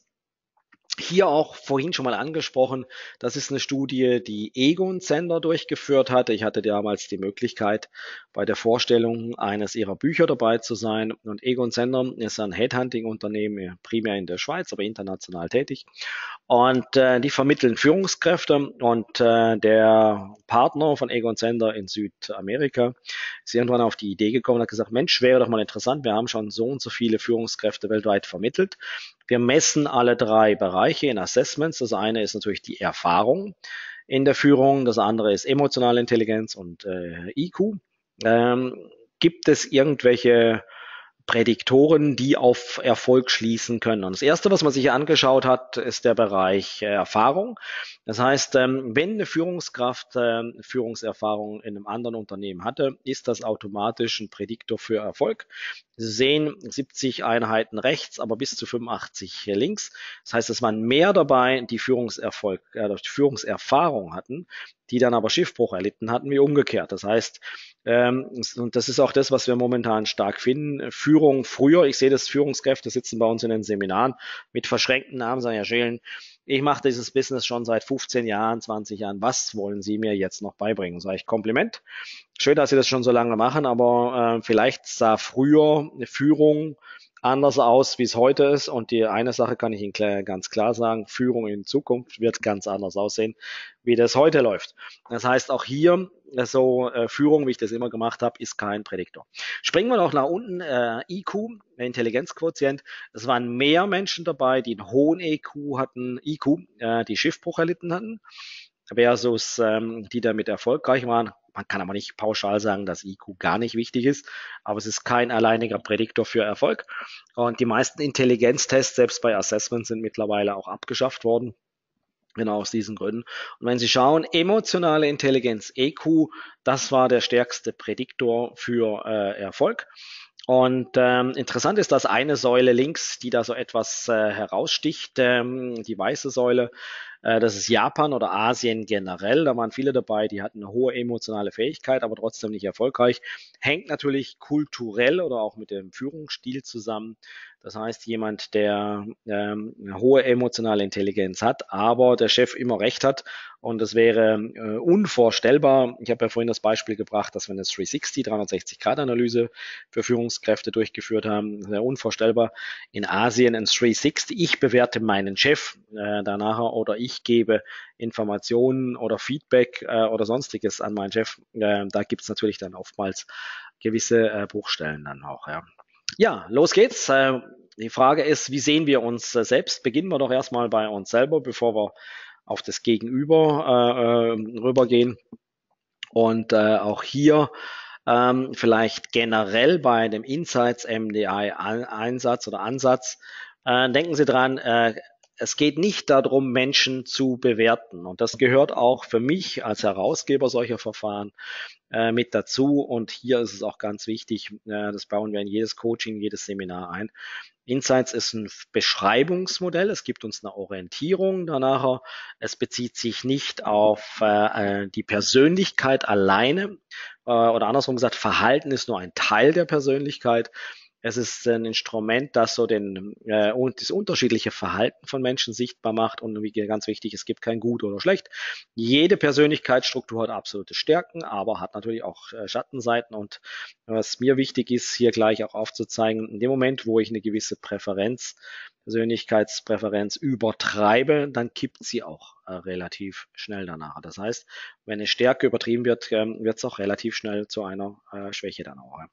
Hier auch vorhin schon mal angesprochen, das ist eine Studie, die Egon Zehnder durchgeführt hatte. Ich hatte damals die Möglichkeit, bei der Vorstellung eines ihrer Bücher dabei zu sein. Und Egon Zehnder ist ein Headhunting-Unternehmen, primär in der Schweiz, aber international tätig. Und äh, die vermitteln Führungskräfte. Und äh, der Partner von Egon Zehnder in Südamerika ist irgendwann auf die Idee gekommen und hat gesagt, Mensch, wäre doch mal interessant, wir haben schon so und so viele Führungskräfte weltweit vermittelt. Wir messen alle drei Bereiche in Assessments. Das eine ist natürlich die Erfahrung in der Führung, das andere ist emotionale Intelligenz und äh, I Q. Ähm, gibt es irgendwelche Prädiktoren, die auf Erfolg schließen können? Und das Erste, was man sich angeschaut hat, ist der Bereich äh, Erfahrung. Das heißt, ähm, wenn eine Führungskraft äh, Führungserfahrung in einem anderen Unternehmen hatte, ist das automatisch ein Prädiktor für Erfolg. Sie sehen siebzig Einheiten rechts, aber bis zu fünfundachtzig links. Das heißt, es waren mehr dabei, die Führungserfolg, äh, die Führungserfahrung hatten, die dann aber Schiffbruch erlitten hatten, wie umgekehrt. Das heißt, ähm, und das ist auch das, was wir momentan stark finden. Führung früher, ich sehe das, Führungskräfte sitzen bei uns in den Seminaren mit verschränkten Armen, sagen, Herr Schelen, ich mache dieses Business schon seit fünfzehn Jahren, zwanzig Jahren. Was wollen Sie mir jetzt noch beibringen? Sage ich Kompliment. Schön, dass Sie das schon so lange machen, aber äh, vielleicht sah früher eine Führung anders aus, wie es heute ist. Und die eine Sache kann ich Ihnen klar, ganz klar sagen, Führung in Zukunft wird ganz anders aussehen, wie das heute läuft. Das heißt, auch hier, so äh, Führung, wie ich das immer gemacht habe, ist kein Prädiktor. Springen wir noch nach unten, äh, I Q, Intelligenzquotient. Es waren mehr Menschen dabei, die einen hohen E Q hatten, I Q, äh, die Schiffbruch erlitten hatten, versus ähm, die damit erfolgreich waren. Man kann aber nicht pauschal sagen, dass I Q gar nicht wichtig ist, aber es ist kein alleiniger Prädiktor für Erfolg. Und die meisten Intelligenztests, selbst bei Assessments, sind mittlerweile auch abgeschafft worden. Genau aus diesen Gründen. Und wenn Sie schauen, emotionale Intelligenz, E Q, das war der stärkste Prädiktor für äh, Erfolg. Und ähm, interessant ist, dass eine Säule links, die da so etwas äh, heraussticht, ähm, die weiße Säule, äh, das ist Japan oder Asien generell. Da waren viele dabei, die hatten eine hohe emotionale Fähigkeit, aber trotzdem nicht erfolgreich. Hängt natürlich kulturell oder auch mit dem Führungsstil zusammen. Das heißt, jemand, der ähm, eine hohe emotionale Intelligenz hat, aber der Chef immer recht hat. Und das wäre äh, unvorstellbar. Ich habe ja vorhin das Beispiel gebracht, dass wir eine dreihundertsechzig, dreihundertsechzig-Grad-Analyse für Führungskräfte durchgeführt haben. Das wäre unvorstellbar. In Asien ein dreihundertsechzig. Ich bewerte meinen Chef äh, danach oder ich gebe Informationen oder Feedback äh, oder sonstiges an meinen Chef. Äh, da gibt es natürlich dann oftmals gewisse äh, Bruchstellen dann auch. Ja. Ja, los geht's. Äh, die Frage ist, wie sehen wir uns äh, selbst? Beginnen wir doch erstmal bei uns selber, bevor wir auf das Gegenüber äh, rübergehen. Und äh, auch hier ähm, vielleicht generell bei dem Insights M D I-Einsatz oder Ansatz, äh, denken Sie dran, äh, es geht nicht darum, Menschen zu bewerten. Und das gehört auch für mich als Herausgeber solcher Verfahren äh, mit dazu. Und hier ist es auch ganz wichtig, äh, das bauen wir in jedes Coaching, jedes Seminar ein. Insights ist ein Beschreibungsmodell. Es gibt uns eine Orientierung danach. Es bezieht sich nicht auf äh, die Persönlichkeit alleine äh, oder andersrum gesagt, Verhalten ist nur ein Teil der Persönlichkeit. Es ist ein Instrument, das so den, äh, und das unterschiedliche Verhalten von Menschen sichtbar macht. Und wie ganz wichtig, es gibt kein Gut oder Schlecht. Jede Persönlichkeitsstruktur hat absolute Stärken, aber hat natürlich auch äh, Schattenseiten. Und was mir wichtig ist, hier gleich auch aufzuzeigen, in dem Moment, wo ich eine gewisse Präferenz, Persönlichkeitspräferenz übertreibe, dann kippt sie auch äh, relativ schnell danach. Das heißt, wenn eine Stärke übertrieben wird, ähm, wird es auch relativ schnell zu einer äh, Schwäche dann auch.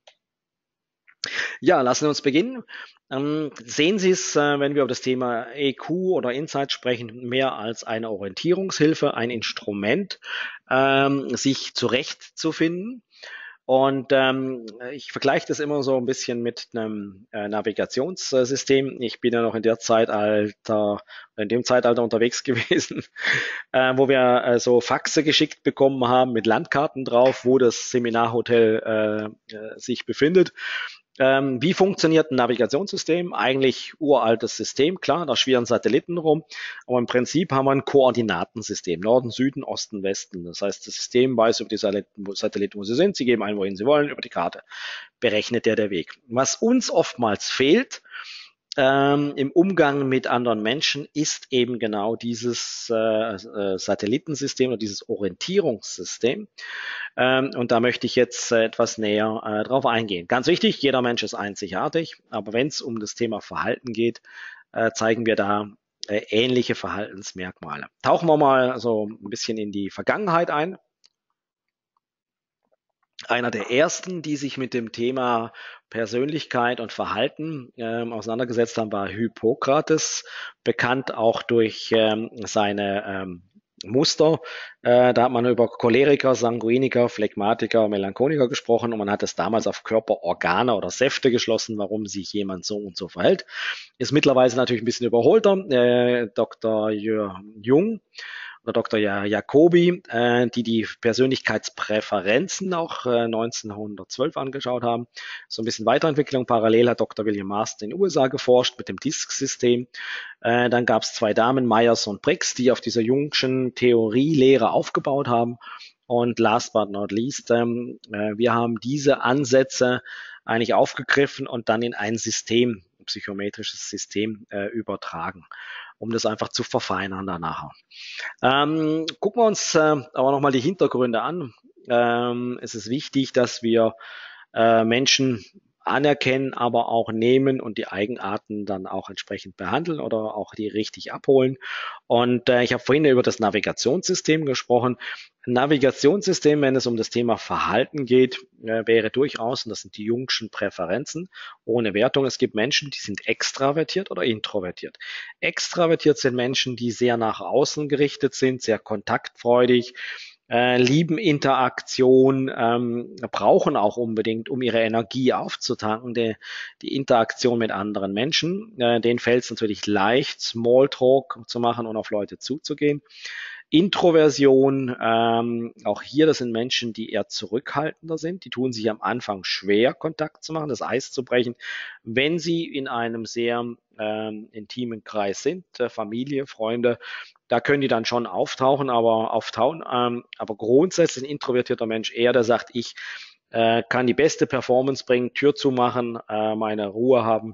Ja, lassen wir uns beginnen. Ähm, sehen Sie es, äh, wenn wir über das Thema E Q oder Insight sprechen, mehr als eine Orientierungshilfe, ein Instrument, ähm, sich zurechtzufinden. Und ähm, ich vergleiche das immer so ein bisschen mit einem äh, Navigationssystem. Ich bin ja noch in der Zeitalter, in dem Zeitalter unterwegs gewesen, äh, wo wir äh, so Faxe geschickt bekommen haben mit Landkarten drauf, wo das Seminarhotel äh, äh, sich befindet. Ähm, wie funktioniert ein Navigationssystem? Eigentlich uraltes System, klar, da schwirren Satelliten rum, aber im Prinzip haben wir ein Koordinatensystem, Norden, Süden, Osten, Westen. Das heißt, das System weiß über die Satelliten, wo, Satelliten, wo sie sind, sie geben ein, wohin sie wollen, über die Karte berechnet der der Weg. Was uns oftmals fehlt, ähm, im Umgang mit anderen Menschen ist eben genau dieses äh, äh, Satellitensystem oder dieses Orientierungssystem. Ähm, und da möchte ich jetzt äh, etwas näher äh, drauf eingehen. Ganz wichtig, jeder Mensch ist einzigartig, aber wenn es um das Thema Verhalten geht, äh, zeigen wir da äh, ähnliche Verhaltensmerkmale. Tauchen wir mal so ein bisschen in die Vergangenheit ein. Einer der ersten, die sich mit dem Thema Persönlichkeit und Verhalten ähm, auseinandergesetzt haben, war Hippokrates, bekannt auch durch ähm, seine ähm, Muster. Äh, da hat man über Choleriker, Sanguiniker, Phlegmatiker, Melancholiker gesprochen und man hat es damals auf Körperorgane oder Säfte geschlossen, warum sich jemand so und so verhält. Ist mittlerweile natürlich ein bisschen überholter. Äh, Doktor Jung oder Doktor Jacobi, äh, die die Persönlichkeitspräferenzen auch äh, neunzehnhundertzwölf angeschaut haben. So ein bisschen Weiterentwicklung. Parallel hat Doktor William Marston in den U S A geforscht mit dem Disk-System. Äh, dann gab es zwei Damen, Myers und Briggs, die auf dieser Jungschen Theorielehre aufgebaut haben. Und last but not least, ähm, äh, wir haben diese Ansätze eigentlich aufgegriffen und dann in ein System, ein psychometrisches System äh, übertragen, um das einfach zu verfeinern danach. Ähm, gucken wir uns äh, aber nochmal die Hintergründe an. Ähm, es ist wichtig, dass wir äh, Menschen anerkennen, aber auch nehmen und die Eigenarten dann auch entsprechend behandeln oder auch die richtig abholen. Und äh, ich habe vorhin über das Navigationssystem gesprochen. Ein Navigationssystem, wenn es um das Thema Verhalten geht, äh, wäre durchaus, und das sind die Jungschen Präferenzen, ohne Wertung. Es gibt Menschen, die sind extravertiert oder introvertiert. Extravertiert sind Menschen, die sehr nach außen gerichtet sind, sehr kontaktfreudig, äh, lieben Interaktion, ähm, brauchen auch unbedingt, um ihre Energie aufzutanken, die, die Interaktion mit anderen Menschen. Äh, denen fällt es natürlich leicht, Smalltalk zu machen und auf Leute zuzugehen. Introversion, ähm, auch hier, das sind Menschen, die eher zurückhaltender sind. Die tun sich am Anfang schwer, Kontakt zu machen, das Eis zu brechen, wenn sie in einem sehr ähm, intimen Kreis sind, äh, Familie, Freunde. Da können die dann schon auftauchen, aber auftauen. Ähm, aber grundsätzlich ein introvertierter Mensch eher, der sagt, ich äh, kann die beste Performance bringen, Tür zumachen, äh, meine Ruhe haben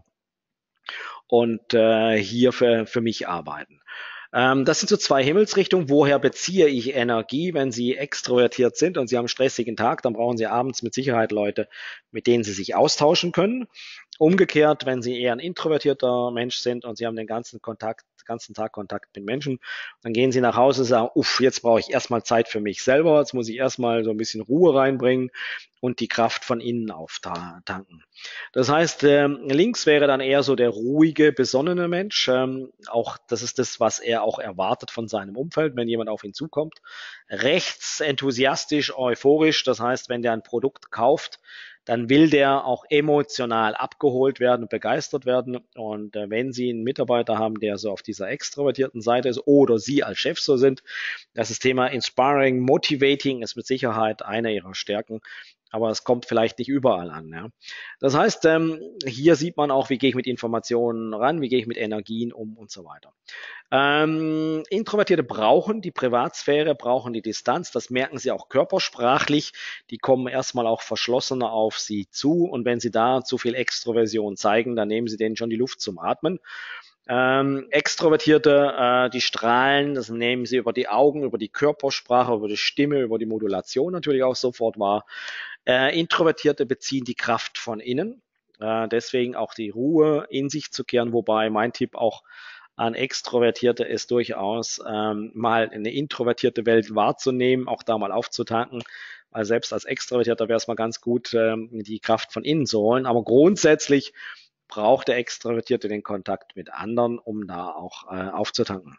und äh, hier für, für mich arbeiten. Ähm, das sind so zwei Himmelsrichtungen. Woher beziehe ich Energie? Wenn Sie extrovertiert sind und Sie haben einen stressigen Tag, dann brauchen Sie abends mit Sicherheit Leute, mit denen Sie sich austauschen können. Umgekehrt, wenn Sie eher ein introvertierter Mensch sind und Sie haben den ganzen Kontakt, ganzen Tag Kontakt mit Menschen, dann gehen Sie nach Hause und sagen, uff, jetzt brauche ich erstmal Zeit für mich selber, jetzt muss ich erstmal so ein bisschen Ruhe reinbringen und die Kraft von innen auftanken. Das heißt, ähm, links wäre dann eher so der ruhige, besonnene Mensch. Ähm, auch das ist das, was er auch erwartet von seinem Umfeld, wenn jemand auf ihn zukommt. Rechts enthusiastisch, euphorisch. Das heißt, wenn der ein Produkt kauft, dann will der auch emotional abgeholt werden und begeistert werden. Und äh, wenn Sie einen Mitarbeiter haben, der so auf dieser extrovertierten Seite ist oder Sie als Chef so sind, das ist Thema Inspiring, Motivating ist mit Sicherheit eine Ihrer Stärken. Aber es kommt vielleicht nicht überall an. Ja. Das heißt, ähm, hier sieht man auch, wie gehe ich mit Informationen ran, wie gehe ich mit Energien um und so weiter. Ähm, Introvertierte brauchen die Privatsphäre, brauchen die Distanz. Das merken sie auch körpersprachlich. Die kommen erstmal auch verschlossener auf sie zu. Und wenn sie da zu viel Extroversion zeigen, dann nehmen sie denen schon die Luft zum Atmen. Ähm, Extrovertierte, äh, die strahlen, das nehmen sie über die Augen, über die Körpersprache, über die Stimme, über die Modulation natürlich auch sofort wahr. Äh, Introvertierte beziehen die Kraft von innen. Äh, deswegen auch die Ruhe in sich zu kehren, wobei mein Tipp auch an Extrovertierte ist durchaus ähm, mal eine introvertierte Welt wahrzunehmen, auch da mal aufzutanken. Weil selbst als Extrovertierter wäre es mal ganz gut, ähm, die Kraft von innen zu holen. Aber grundsätzlich braucht der Extrovertierte den Kontakt mit anderen, um da auch äh, aufzutanken.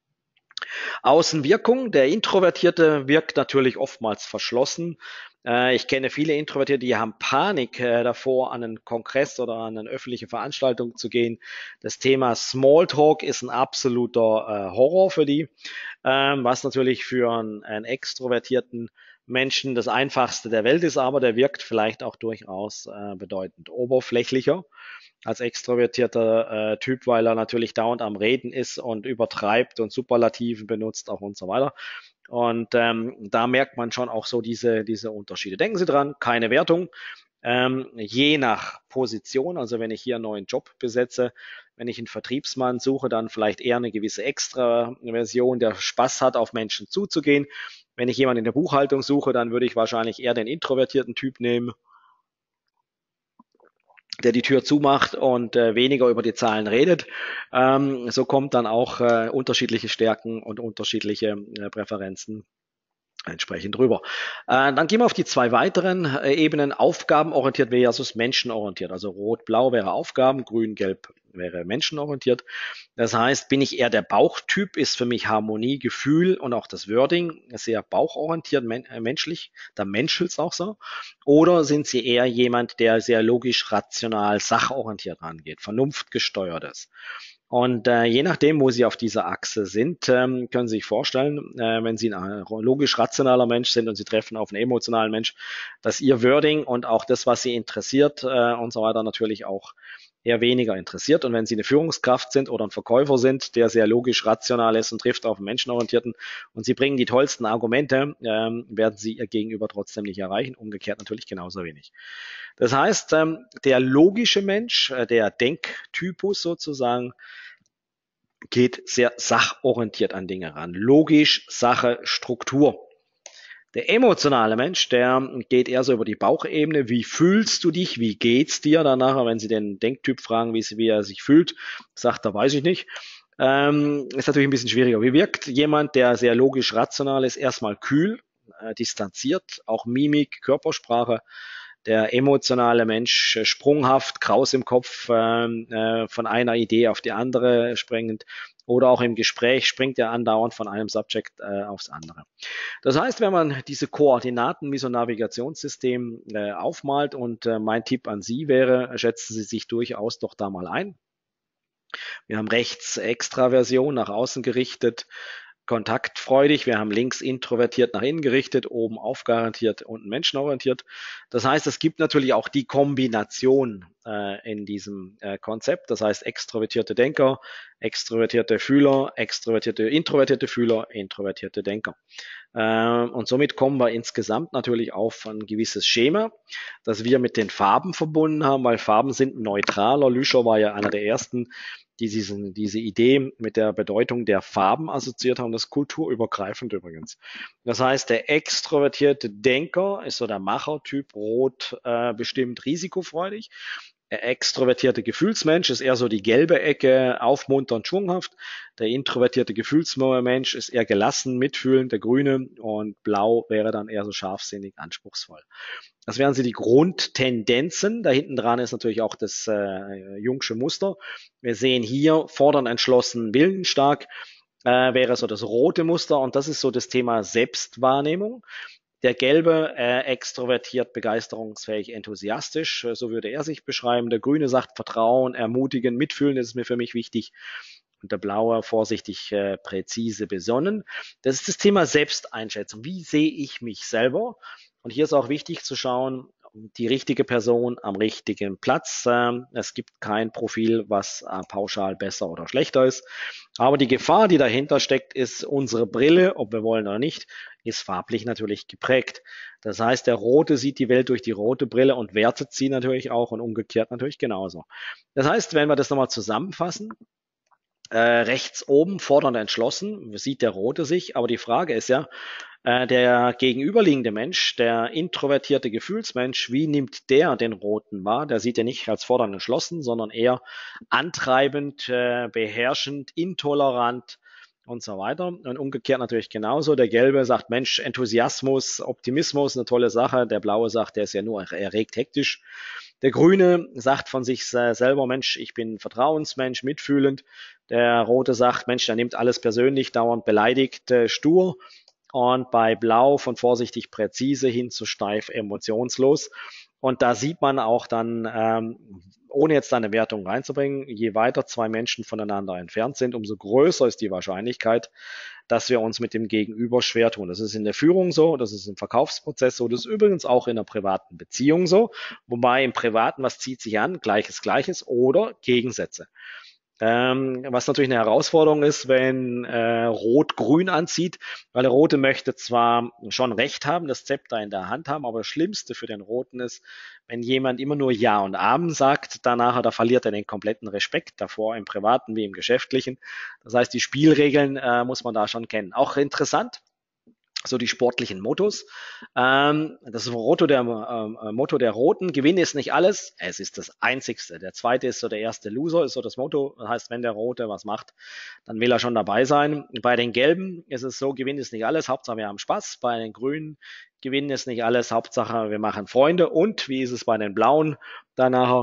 Außenwirkung. Der Introvertierte wirkt natürlich oftmals verschlossen. Äh, ich kenne viele Introvertierte, die haben Panik äh, davor, an einen Kongress oder an eine öffentliche Veranstaltung zu gehen. Das Thema Smalltalk ist ein absoluter äh, Horror für die, ähm, was natürlich für einen, einen extrovertierten Menschen das Einfachste der Welt ist, aber der wirkt vielleicht auch durchaus äh, bedeutend oberflächlicher als extrovertierter äh, Typ, weil er natürlich dauernd am Reden ist und übertreibt und Superlativen benutzt auch und so weiter. Und ähm, da merkt man schon auch so diese, diese Unterschiede. Denken Sie dran, keine Wertung. Ähm, je nach Position, also wenn ich hier einen neuen Job besetze, wenn ich einen Vertriebsmann suche, dann vielleicht eher eine gewisse Extra-Version, der Spaß hat, auf Menschen zuzugehen. Wenn ich jemanden in der Buchhaltung suche, dann würde ich wahrscheinlich eher den introvertierten Typ nehmen, der die Tür zumacht und äh, weniger über die Zahlen redet. Ähm, so kommt dann auch äh, unterschiedliche Stärken und unterschiedliche äh, Präferenzen entsprechend drüber. Äh, dann gehen wir auf die zwei weiteren äh, Ebenen. Aufgabenorientiert versus menschenorientiert. Also rot-blau wäre Aufgaben, grün-gelb wäre menschenorientiert. Das heißt, bin ich eher der Bauchtyp, ist für mich Harmonie, Gefühl und auch das Wording sehr bauchorientiert, men äh, menschlich, da menschelt's auch so. Oder sind Sie eher jemand, der sehr logisch, rational, sachorientiert rangeht, vernunftgesteuert ist? Und äh, je nachdem, wo Sie auf dieser Achse sind, ähm, können Sie sich vorstellen, äh, wenn Sie ein logisch-rationaler Mensch sind und Sie treffen auf einen emotionalen Mensch, dass Ihr Wording und auch das, was Sie interessiert äh, und so weiter, natürlich auch eher weniger interessiert. Und wenn Sie eine Führungskraft sind oder ein Verkäufer sind, der sehr logisch-rational ist und trifft auf einen Menschenorientierten und Sie bringen die tollsten Argumente, ähm, werden Sie Ihr Gegenüber trotzdem nicht erreichen. Umgekehrt natürlich genauso wenig. Das heißt, ähm, der logische Mensch, äh, der Denktypus sozusagen, geht sehr sachorientiert an Dinge ran. Logisch, Sache, Struktur. Der emotionale Mensch, der geht eher so über die Bauchebene. Wie fühlst du dich? Wie geht's dir danach? Wenn Sie den Denktyp fragen, wie, wie er sich fühlt, sagt er, weiß ich nicht. Ähm, ist natürlich ein bisschen schwieriger. Wie wirkt jemand, der sehr logisch rational ist? Erstmal kühl, äh, distanziert, auch Mimik, Körpersprache. Der emotionale Mensch äh, sprunghaft, kraus im Kopf, ähm, äh, von einer Idee auf die andere sprengend oder auch im Gespräch springt er andauernd von einem Subject äh, aufs andere. Das heißt, wenn man diese Koordinaten wie so ein Navigationssystem äh, aufmalt und äh, mein Tipp an Sie wäre, schätzen Sie sich durchaus doch da mal ein. Wir haben rechts Extraversion, nach außen gerichtet, kontaktfreudig. Wir haben links introvertiert, nach innen gerichtet, oben aufgarantiert, unten menschenorientiert. Das heißt, es gibt natürlich auch die Kombination äh, in diesem äh, Konzept. Das heißt, extrovertierte Denker, extrovertierte Fühler, extrovertierte, introvertierte Fühler, introvertierte Denker. Äh, und somit kommen wir insgesamt natürlich auf ein gewisses Schema, das wir mit den Farben verbunden haben, weil Farben sind neutraler. Lüscher war ja einer der ersten, die diesen, diese Idee mit der Bedeutung der Farben assoziiert haben, das ist kulturübergreifend übrigens. Das heißt, der extrovertierte Denker ist so der Machertyp, rot äh, bestimmt risikofreudig. Der extrovertierte Gefühlsmensch ist eher so die gelbe Ecke, aufmunternd, schwunghaft. Der introvertierte Gefühlsmensch ist eher gelassen, mitfühlend, der grüne, und blau wäre dann eher so scharfsinnig, anspruchsvoll. Das wären sie die Grundtendenzen. Da hinten dran ist natürlich auch das äh, Jungsche Muster. Wir sehen hier fordern, entschlossen, willensstark, äh, wäre so das rote Muster, und das ist so das Thema Selbstwahrnehmung. Der gelbe, äh, extrovertiert, begeisterungsfähig, enthusiastisch, äh, so würde er sich beschreiben. Der grüne sagt Vertrauen, ermutigen, mitfühlen, das ist mir für mich wichtig. Und der blaue, vorsichtig, äh, präzise, besonnen. Das ist das Thema Selbsteinschätzung. Wie sehe ich mich selber? Und hier ist auch wichtig zu schauen, die richtige Person am richtigen Platz. Ähm, es gibt kein Profil, was äh, pauschal besser oder schlechter ist. Aber die Gefahr, die dahinter steckt, ist, unsere Brille, ob wir wollen oder nicht, ist farblich natürlich geprägt. Das heißt, der Rote sieht die Welt durch die rote Brille und wertet sie natürlich auch, und umgekehrt natürlich genauso. Das heißt, wenn wir das nochmal zusammenfassen, äh, rechts oben fordernd entschlossen, sieht der Rote sich, aber die Frage ist ja, äh, der gegenüberliegende Mensch, der introvertierte Gefühlsmensch, wie nimmt der den Roten wahr? Der sieht ja nicht als fordernd entschlossen, sondern eher antreibend, äh, beherrschend, intolerant und so weiter. Und umgekehrt natürlich genauso. Der Gelbe sagt, Mensch, Enthusiasmus, Optimismus, eine tolle Sache. Der Blaue sagt, der ist ja nur erregt, hektisch. Der Grüne sagt von sich selber, Mensch, ich bin Vertrauensmensch, mitfühlend. Der Rote sagt, Mensch, der nimmt alles persönlich, dauernd beleidigt, äh, stur. Und bei Blau von vorsichtig präzise hin zu steif emotionslos. Und da sieht man auch dann, ähm, ohne jetzt da eine Wertung reinzubringen, je weiter zwei Menschen voneinander entfernt sind, umso größer ist die Wahrscheinlichkeit, dass wir uns mit dem Gegenüber schwer tun. Das ist in der Führung so, das ist im Verkaufsprozess so, das ist übrigens auch in einer privaten Beziehung so. Wobei im Privaten, was zieht sich an? Gleiches, Gleiches oder Gegensätze. Ähm, was natürlich eine Herausforderung ist, wenn äh, Rot-Grün anzieht, weil der Rote möchte zwar schon Recht haben, das Zepter in der Hand haben, aber das Schlimmste für den Roten ist, wenn jemand immer nur Ja und Amen sagt, danach, da verliert er den kompletten Respekt davor, im Privaten wie im Geschäftlichen. Das heißt, die Spielregeln äh, muss man da schon kennen. Auch interessant, so die sportlichen Mottos. Ähm, das Motto der, äh, Motto der Roten: Gewinn ist nicht alles, es ist das Einzigste. Der zweite ist so der erste Loser, ist so das Motto. Das heißt, wenn der Rote was macht, dann will er schon dabei sein. Bei den Gelben ist es so, Gewinn ist nicht alles, Hauptsache wir haben Spaß. Bei den Grünen, Gewinn ist nicht alles, Hauptsache wir machen Freunde. Und wie ist es bei den Blauen? Danach,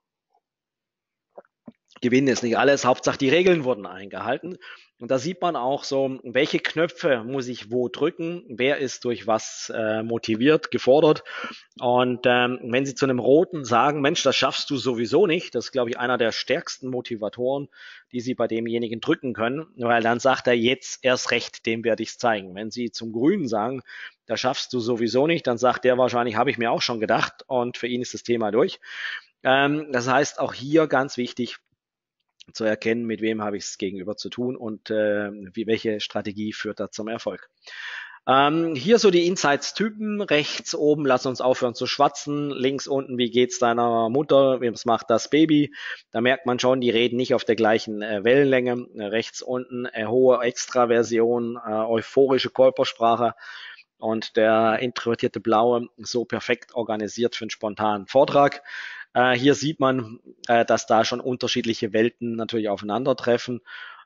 Gewinn ist nicht alles, Hauptsache die Regeln wurden eingehalten. Und da sieht man auch so, welche Knöpfe muss ich wo drücken, wer ist durch was äh, motiviert, gefordert. Und ähm, wenn Sie zu einem Roten sagen, Mensch, das schaffst du sowieso nicht, das ist, glaube ich, einer der stärksten Motivatoren, die Sie bei demjenigen drücken können, weil dann sagt er jetzt erst recht, dem werde ich es zeigen. Wenn Sie zum Grünen sagen, das schaffst du sowieso nicht, dann sagt der wahrscheinlich, habe ich mir auch schon gedacht, und für ihn ist das Thema durch. Ähm, das heißt, auch hier ganz wichtig, zu erkennen, mit wem habe ich es gegenüber zu tun und äh, wie, welche Strategie führt da zum Erfolg. Ähm, hier so die Insights-Typen. Rechts oben, lass uns aufhören zu schwatzen. Links unten, wie geht's deiner Mutter? Was macht das Baby? Da merkt man schon, die reden nicht auf der gleichen äh, Wellenlänge. Rechts unten, äh, hohe Extraversion, äh, euphorische Körpersprache. Und der introvertierte Blaue so perfekt organisiert für einen spontanen Vortrag. Äh, hier sieht man, äh, dass da schon unterschiedliche Welten natürlich aufeinandertreffen.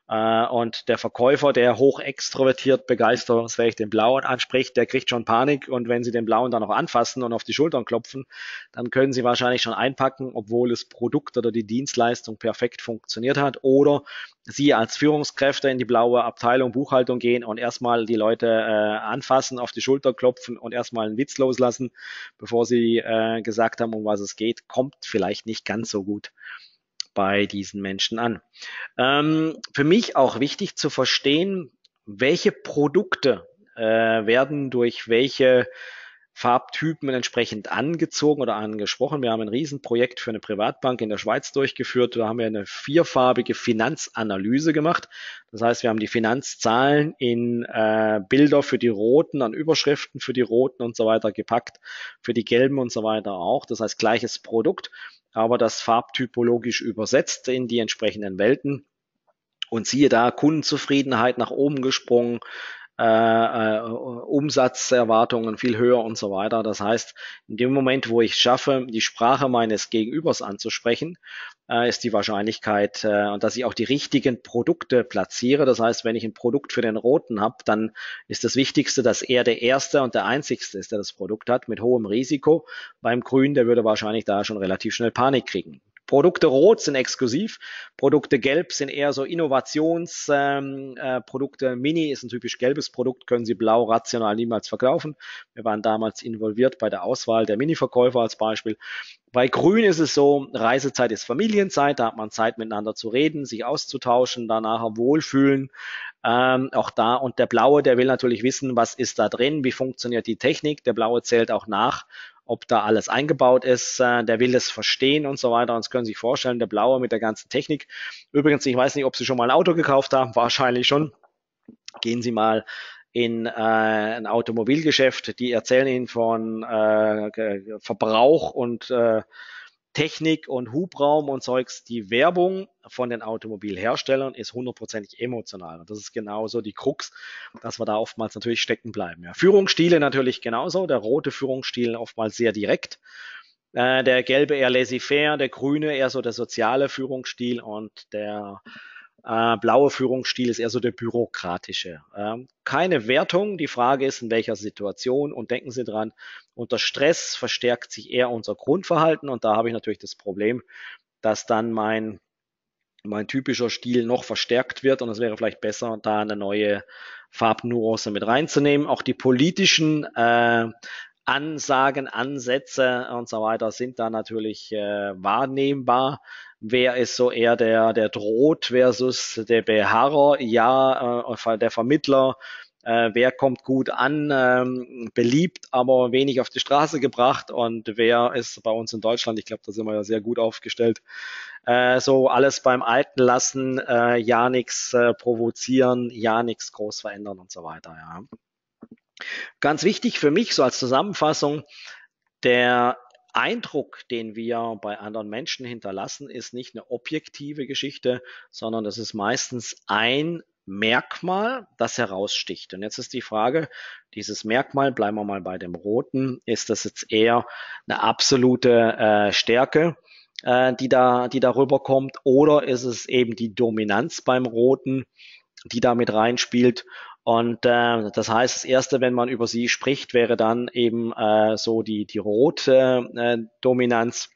Äh, und der Verkäufer, der hoch extrovertiert, begeisterungsfähig den Blauen anspricht, der kriegt schon Panik. Und wenn Sie den Blauen dann noch anfassen und auf die Schultern klopfen, dann können Sie wahrscheinlich schon einpacken, obwohl das Produkt oder die Dienstleistung perfekt funktioniert hat. Oder Sie als Führungskräfte in die blaue Abteilung Buchhaltung gehen und erstmal die Leute äh, anfassen, auf die Schulter klopfen und erstmal einen Witz loslassen, bevor Sie äh, gesagt haben, um was es geht, kommt vielleicht nicht ganz so gut bei diesen Menschen an. Ähm, für mich auch wichtig zu verstehen, welche Produkte äh, werden durch welche Farbtypen entsprechend angezogen oder angesprochen. Wir haben ein Riesenprojekt für eine Privatbank in der Schweiz durchgeführt. Da haben wir eine vierfarbige Finanzanalyse gemacht. Das heißt, wir haben die Finanzzahlen in äh, Bilder für die roten, an Überschriften für die roten und so weiter gepackt, für die gelben und so weiter auch. Das heißt, gleiches Produkt, aber das farbtypologisch übersetzt in die entsprechenden Welten. Und siehe da, Kundenzufriedenheit nach oben gesprungen, äh, äh, Umsatzerwartungen viel höher und so weiter. Das heißt, in dem Moment, wo ich schaffe, die Sprache meines Gegenübers anzusprechen, äh, ist die Wahrscheinlichkeit, äh, und dass ich auch die richtigen Produkte platziere. Das heißt, wenn ich ein Produkt für den Roten habe, dann ist das Wichtigste, dass er der Erste und der Einzigste ist, der das Produkt hat, mit hohem Risiko. Beim Grün, der würde wahrscheinlich da schon relativ schnell Panik kriegen. Produkte rot sind exklusiv, Produkte gelb sind eher so Innovationsprodukte. Ähm, äh, Mini ist ein typisch gelbes Produkt, können Sie blau rational niemals verkaufen. Wir waren damals involviert bei der Auswahl der Mini-Verkäufer als Beispiel. Bei Grün ist es so, Reisezeit ist Familienzeit, da hat man Zeit miteinander zu reden, sich auszutauschen, da nachher wohlfühlen. Ähm, auch da, und der Blaue, der will natürlich wissen, was ist da drin, wie funktioniert die Technik. Der Blaue zählt auch nach, ob da alles eingebaut ist, äh, der will es verstehen und so weiter. Und das können Sie sich vorstellen, der Blaue mit der ganzen Technik. Übrigens, ich weiß nicht, ob Sie schon mal ein Auto gekauft haben, wahrscheinlich schon. Gehen Sie mal in äh, ein Automobilgeschäft, die erzählen Ihnen von äh, Verbrauch und äh, Technik und Hubraum und Zeugs. Die Werbung von den Automobilherstellern ist hundertprozentig emotional. Und das ist genauso die Krux, dass wir da oftmals natürlich stecken bleiben. Ja. Führungsstile natürlich genauso. Der rote Führungsstil oftmals sehr direkt. Äh, der gelbe eher laissez-faire, der grüne eher so der soziale Führungsstil und der äh, blaue Führungsstil ist eher so der bürokratische. Ähm, keine Wertung. Die Frage ist, in welcher Situation. Und denken Sie dran, unter Stress verstärkt sich eher unser Grundverhalten. Und da habe ich natürlich das Problem, dass dann mein, mein typischer Stil noch verstärkt wird. Und es wäre vielleicht besser, da eine neue Farbnuance mit reinzunehmen. Auch die politischen äh, Ansagen, Ansätze und so weiter sind da natürlich äh, wahrnehmbar. Wer ist so eher der, der droht versus der Beharrer? Ja, äh, der Vermittler. Äh, wer kommt gut an, ähm, beliebt, aber wenig auf die Straße gebracht? Und wer ist bei uns in Deutschland? Ich glaube, da sind wir ja sehr gut aufgestellt. Äh, so alles beim Alten lassen, äh, ja nichts äh, provozieren, ja nichts groß verändern und so weiter. Ja. Ganz wichtig für mich so als Zusammenfassung, der Eindruck, den wir bei anderen Menschen hinterlassen, ist nicht eine objektive Geschichte, sondern das ist meistens ein Merkmal, das heraussticht. Und jetzt ist die Frage, dieses Merkmal, bleiben wir mal bei dem Roten, ist das jetzt eher eine absolute äh, Stärke, äh, die da, die darüber kommt, oder ist es eben die Dominanz beim Roten, die da mit reinspielt? Und äh, das heißt, das Erste, wenn man über sie spricht, wäre dann eben äh, so die, die rote äh, Dominanz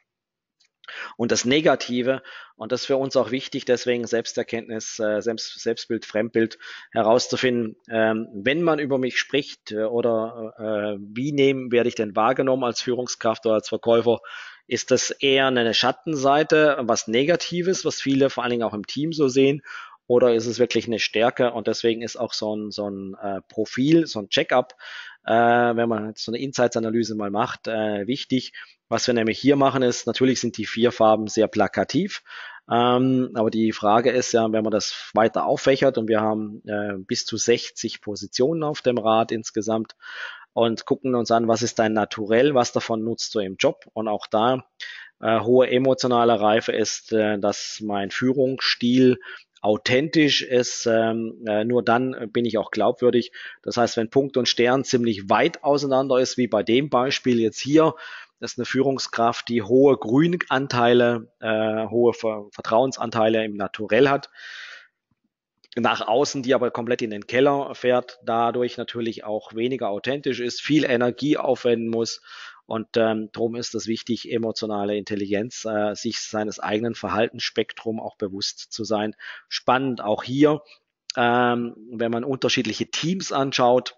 und das Negative. Und das ist für uns auch wichtig, deswegen Selbsterkenntnis, äh, Selbst, Selbstbild, Fremdbild herauszufinden. Ähm, wenn man über mich spricht äh, oder äh, wie nehmen, werde ich denn wahrgenommen als Führungskraft oder als Verkäufer, ist das eher eine Schattenseite, was Negatives, was viele vor allen Dingen auch im Team so sehen? Oder ist es wirklich eine Stärke? Und deswegen ist auch so ein, so ein äh, Profil, so ein Check-up, äh, wenn man jetzt so eine Insights-Analyse mal macht, äh, wichtig. Was wir nämlich hier machen ist, natürlich sind die vier Farben sehr plakativ. Ähm, aber die Frage ist ja, wenn man das weiter auffächert und wir haben äh, bis zu sechzig Positionen auf dem Rad insgesamt und gucken uns an, was ist dein Naturell, was davon nutzt du im Job? Und auch da äh, hohe emotionale Reife ist, äh, dass mein Führungsstil authentisch ist, ähm, äh, nur dann bin ich auch glaubwürdig. Das heißt, wenn Punkt und Stern ziemlich weit auseinander ist, wie bei dem Beispiel jetzt hier, das ist eine Führungskraft, die hohe Grünanteile, äh, hohe Ver Vertrauensanteile im Naturell hat, nach außen, die aber komplett in den Keller fährt, dadurch natürlich auch weniger authentisch ist, viel Energie aufwenden muss. Und ähm, darum ist es wichtig, emotionale Intelligenz, äh, sich seines eigenen Verhaltensspektrum auch bewusst zu sein. Spannend auch hier, ähm, wenn man unterschiedliche Teams anschaut,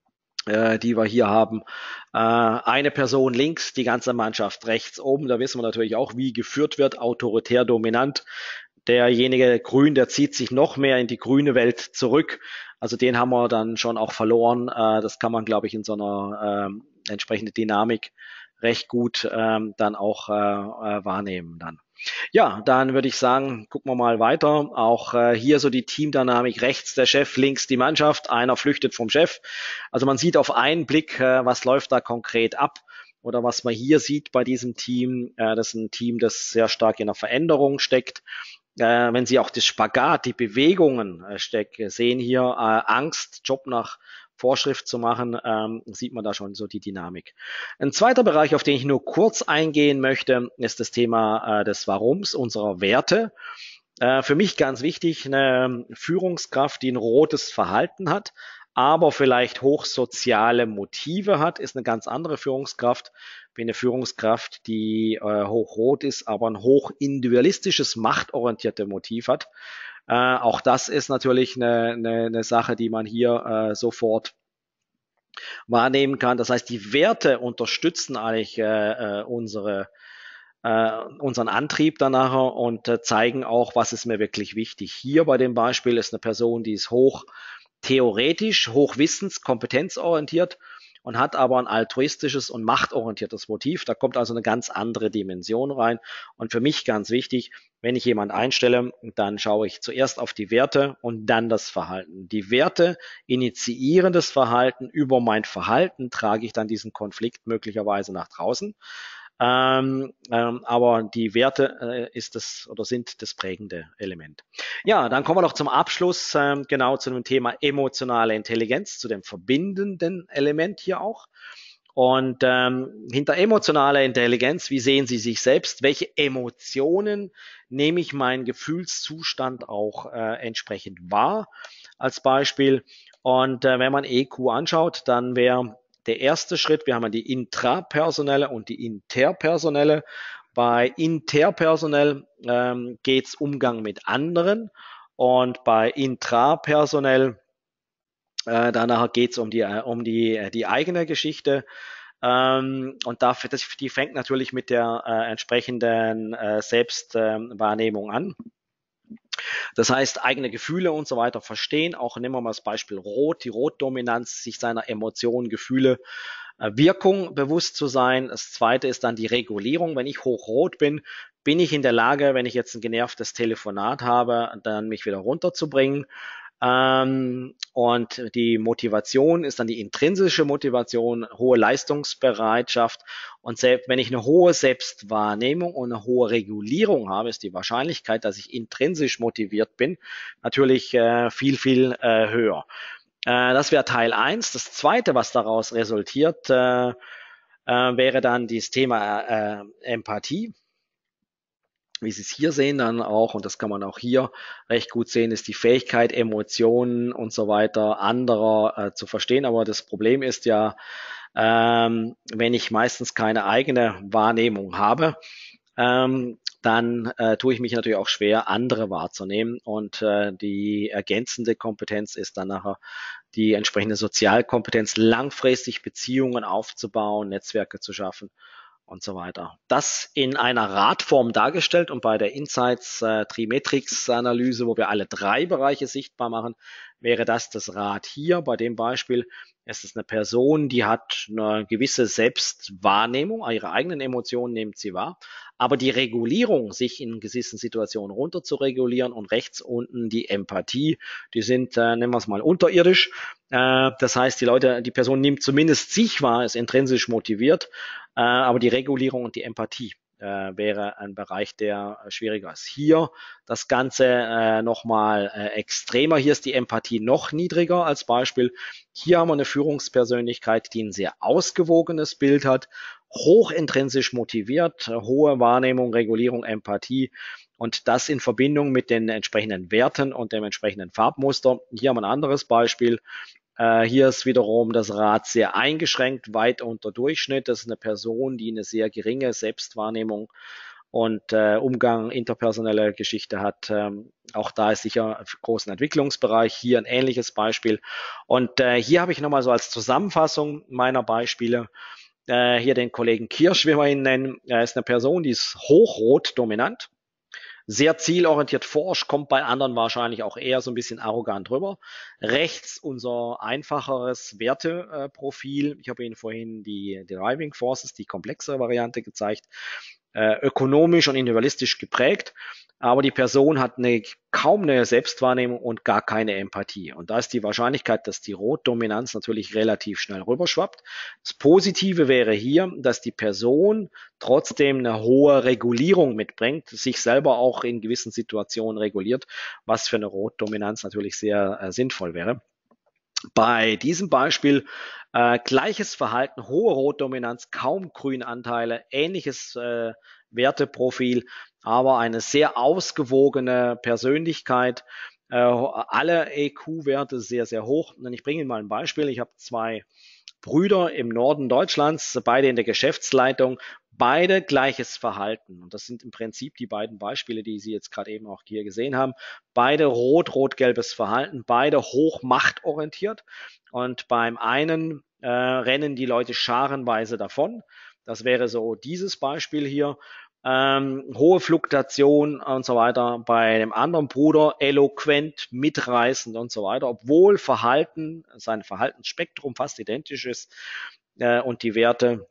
äh, die wir hier haben. Äh, eine Person links, die ganze Mannschaft rechts oben. Da wissen wir natürlich auch, wie geführt wird, autoritär dominant. Derjenige Grün, der zieht sich noch mehr in die grüne Welt zurück. Also den haben wir dann schon auch verloren. Äh, das kann man, glaube ich, in so einer ähm, entsprechenden Dynamik recht gut ähm, dann auch äh, äh, wahrnehmen dann. Ja, dann würde ich sagen, gucken wir mal weiter. Auch äh, hier so die Teamdynamik, rechts der Chef, links die Mannschaft, einer flüchtet vom Chef. Also man sieht auf einen Blick, äh, was läuft da konkret ab. Oder was man hier sieht bei diesem Team, äh, das ist ein Team, das sehr stark in der Veränderung steckt. Äh, wenn Sie auch das Spagat, die Bewegungen äh, steck, sehen hier, äh, Angst, Job nach Vorschrift zu machen, ähm, sieht man da schon so die Dynamik. Ein zweiter Bereich, auf den ich nur kurz eingehen möchte, ist das Thema äh, des Warums, unserer Werte. Äh, für mich ganz wichtig, eine Führungskraft, die ein rotes Verhalten hat, aber vielleicht hochsoziale Motive hat, ist eine ganz andere Führungskraft, wie eine Führungskraft, die äh, hochrot ist, aber ein hochindividualistisches, machtorientiertes Motiv hat. Äh, auch das ist natürlich eine, eine, eine Sache, die man hier äh, sofort wahrnehmen kann. Das heißt, die Werte unterstützen eigentlich äh, äh, unsere äh, unseren Antrieb danach und äh, zeigen auch, was ist mir wirklich wichtig. Hier bei dem Beispiel ist eine Person, die ist hoch theoretisch, hoch wissens-, kompetenzorientiert und hat aber ein altruistisches und machtorientiertes Motiv. Da kommt also eine ganz andere Dimension rein. Und für mich ganz wichtig, wenn ich jemanden einstelle, dann schaue ich zuerst auf die Werte und dann das Verhalten. Die Werte initiieren das Verhalten. Über mein Verhalten trage ich dann diesen Konflikt möglicherweise nach draußen. Ähm, ähm, aber die Werte äh, ist das oder sind das prägende Element. Ja, dann kommen wir noch zum Abschluss ähm, genau zu dem Thema emotionale Intelligenz, zu dem verbindenden Element hier auch. Und ähm, hinter emotionaler Intelligenz, wie sehen Sie sich selbst? Welche Emotionen nehme ich meinen Gefühlszustand auch äh, entsprechend wahr? Als Beispiel. Und äh, wenn man E Q anschaut, dann wäre der erste Schritt, wir haben ja die intrapersonelle und die interpersonelle. Bei interpersonell ähm, geht es Umgang mit anderen und bei intrapersonell äh, danach geht es um die, um die, die eigene Geschichte. Ähm, und dafür, das, die fängt natürlich mit der äh, entsprechenden äh, Selbstwahrnehmung äh, an. Das heißt, eigene Gefühle und so weiter verstehen. Auch nehmen wir mal das Beispiel Rot, die Rotdominanz, sich seiner Emotionen, Gefühle, Wirkung bewusst zu sein. Das zweite ist dann die Regulierung. Wenn ich hochrot bin, bin ich in der Lage, wenn ich jetzt ein genervtes Telefonat habe, dann mich wieder runterzubringen. Ähm, und die Motivation ist dann die intrinsische Motivation, hohe Leistungsbereitschaft. Und selbst wenn ich eine hohe Selbstwahrnehmung und eine hohe Regulierung habe, ist die Wahrscheinlichkeit, dass ich intrinsisch motiviert bin, natürlich äh, viel, viel äh, höher. Äh, das wäre Teil eins. Das zweite, was daraus resultiert, äh, äh, wäre dann dieses Thema äh, Empathie. Wie Sie es hier sehen dann auch, und das kann man auch hier recht gut sehen, ist die Fähigkeit, Emotionen und so weiter anderer äh, zu verstehen. Aber das Problem ist ja, ähm, wenn ich meistens keine eigene Wahrnehmung habe, ähm, dann äh, tue ich mich natürlich auch schwer, andere wahrzunehmen. Und äh, die ergänzende Kompetenz ist dann nachher die entsprechende Sozialkompetenz, langfristig Beziehungen aufzubauen, Netzwerke zu schaffen und so weiter. Das in einer Radform dargestellt und bei der Insights äh, Trimetrix Analyse, wo wir alle drei Bereiche sichtbar machen, wäre das das Rad hier. Bei dem Beispiel ist es eine Person, die hat eine gewisse Selbstwahrnehmung, ihre eigenen Emotionen nimmt sie wahr, aber die Regulierung, sich in gewissen Situationen runter zu regulieren und rechts unten die Empathie, die sind, äh, nennen wir es mal, unterirdisch. Äh, das heißt, die Leute, die Person nimmt zumindest sich wahr, ist intrinsisch motiviert, äh, aber die Regulierung und die Empathie äh, wäre ein Bereich, der äh, schwieriger ist. Hier das Ganze äh, nochmal äh, extremer. Hier ist die Empathie noch niedriger als Beispiel. Hier haben wir eine Führungspersönlichkeit, die ein sehr ausgewogenes Bild hat, hoch intrinsisch motiviert, hohe Wahrnehmung, Regulierung, Empathie und das in Verbindung mit den entsprechenden Werten und dem entsprechenden Farbmuster. Hier haben wir ein anderes Beispiel. Äh, hier ist wiederum das Rad sehr eingeschränkt, weit unter Durchschnitt. Das ist eine Person, die eine sehr geringe Selbstwahrnehmung und äh, Umgang, interpersonelle Geschichte hat. Ähm, auch da ist sicher ein großen Entwicklungsbereich. Hier ein ähnliches Beispiel. Und äh, hier habe ich nochmal so als Zusammenfassung meiner Beispiele äh, hier den Kollegen Kirsch, wie wir ihn nennen. Er ist eine Person, die ist hochrot dominant, sehr zielorientiert forscht, kommt bei anderen wahrscheinlich auch eher so ein bisschen arrogant rüber. Rechts unser einfacheres Werteprofil. Ich habe Ihnen vorhin die Driving Forces, die komplexere Variante gezeigt, äh, ökonomisch und individualistisch geprägt. Aber die Person hat eine, kaum eine Selbstwahrnehmung und gar keine Empathie. Und da ist die Wahrscheinlichkeit, dass die Rotdominanz natürlich relativ schnell rüberschwappt. Das Positive wäre hier, dass die Person trotzdem eine hohe Regulierung mitbringt, sich selber auch in gewissen Situationen reguliert, was für eine Rotdominanz natürlich sehr äh, sinnvoll wäre. Bei diesem Beispiel äh, gleiches Verhalten, hohe Rotdominanz, kaum Grünanteile, ähnliches äh, Werteprofil, aber eine sehr ausgewogene Persönlichkeit. Äh, alle E Q-Werte sehr, sehr hoch. Und ich bringe Ihnen mal ein Beispiel. Ich habe zwei Brüder im Norden Deutschlands, beide in der Geschäftsleitung, beide gleiches Verhalten. Und das sind im Prinzip die beiden Beispiele, die Sie jetzt gerade eben auch hier gesehen haben. Beide rot-rot-gelbes Verhalten, beide hochmachtorientiert. Und beim einen äh, rennen die Leute scharenweise davon. Das wäre so dieses Beispiel hier. Ähm, hohe Fluktuation und so weiter. Bei dem anderen Bruder eloquent, mitreißend und so weiter, obwohl Verhalten, sein Verhaltensspektrum fast identisch ist äh, und die Werte,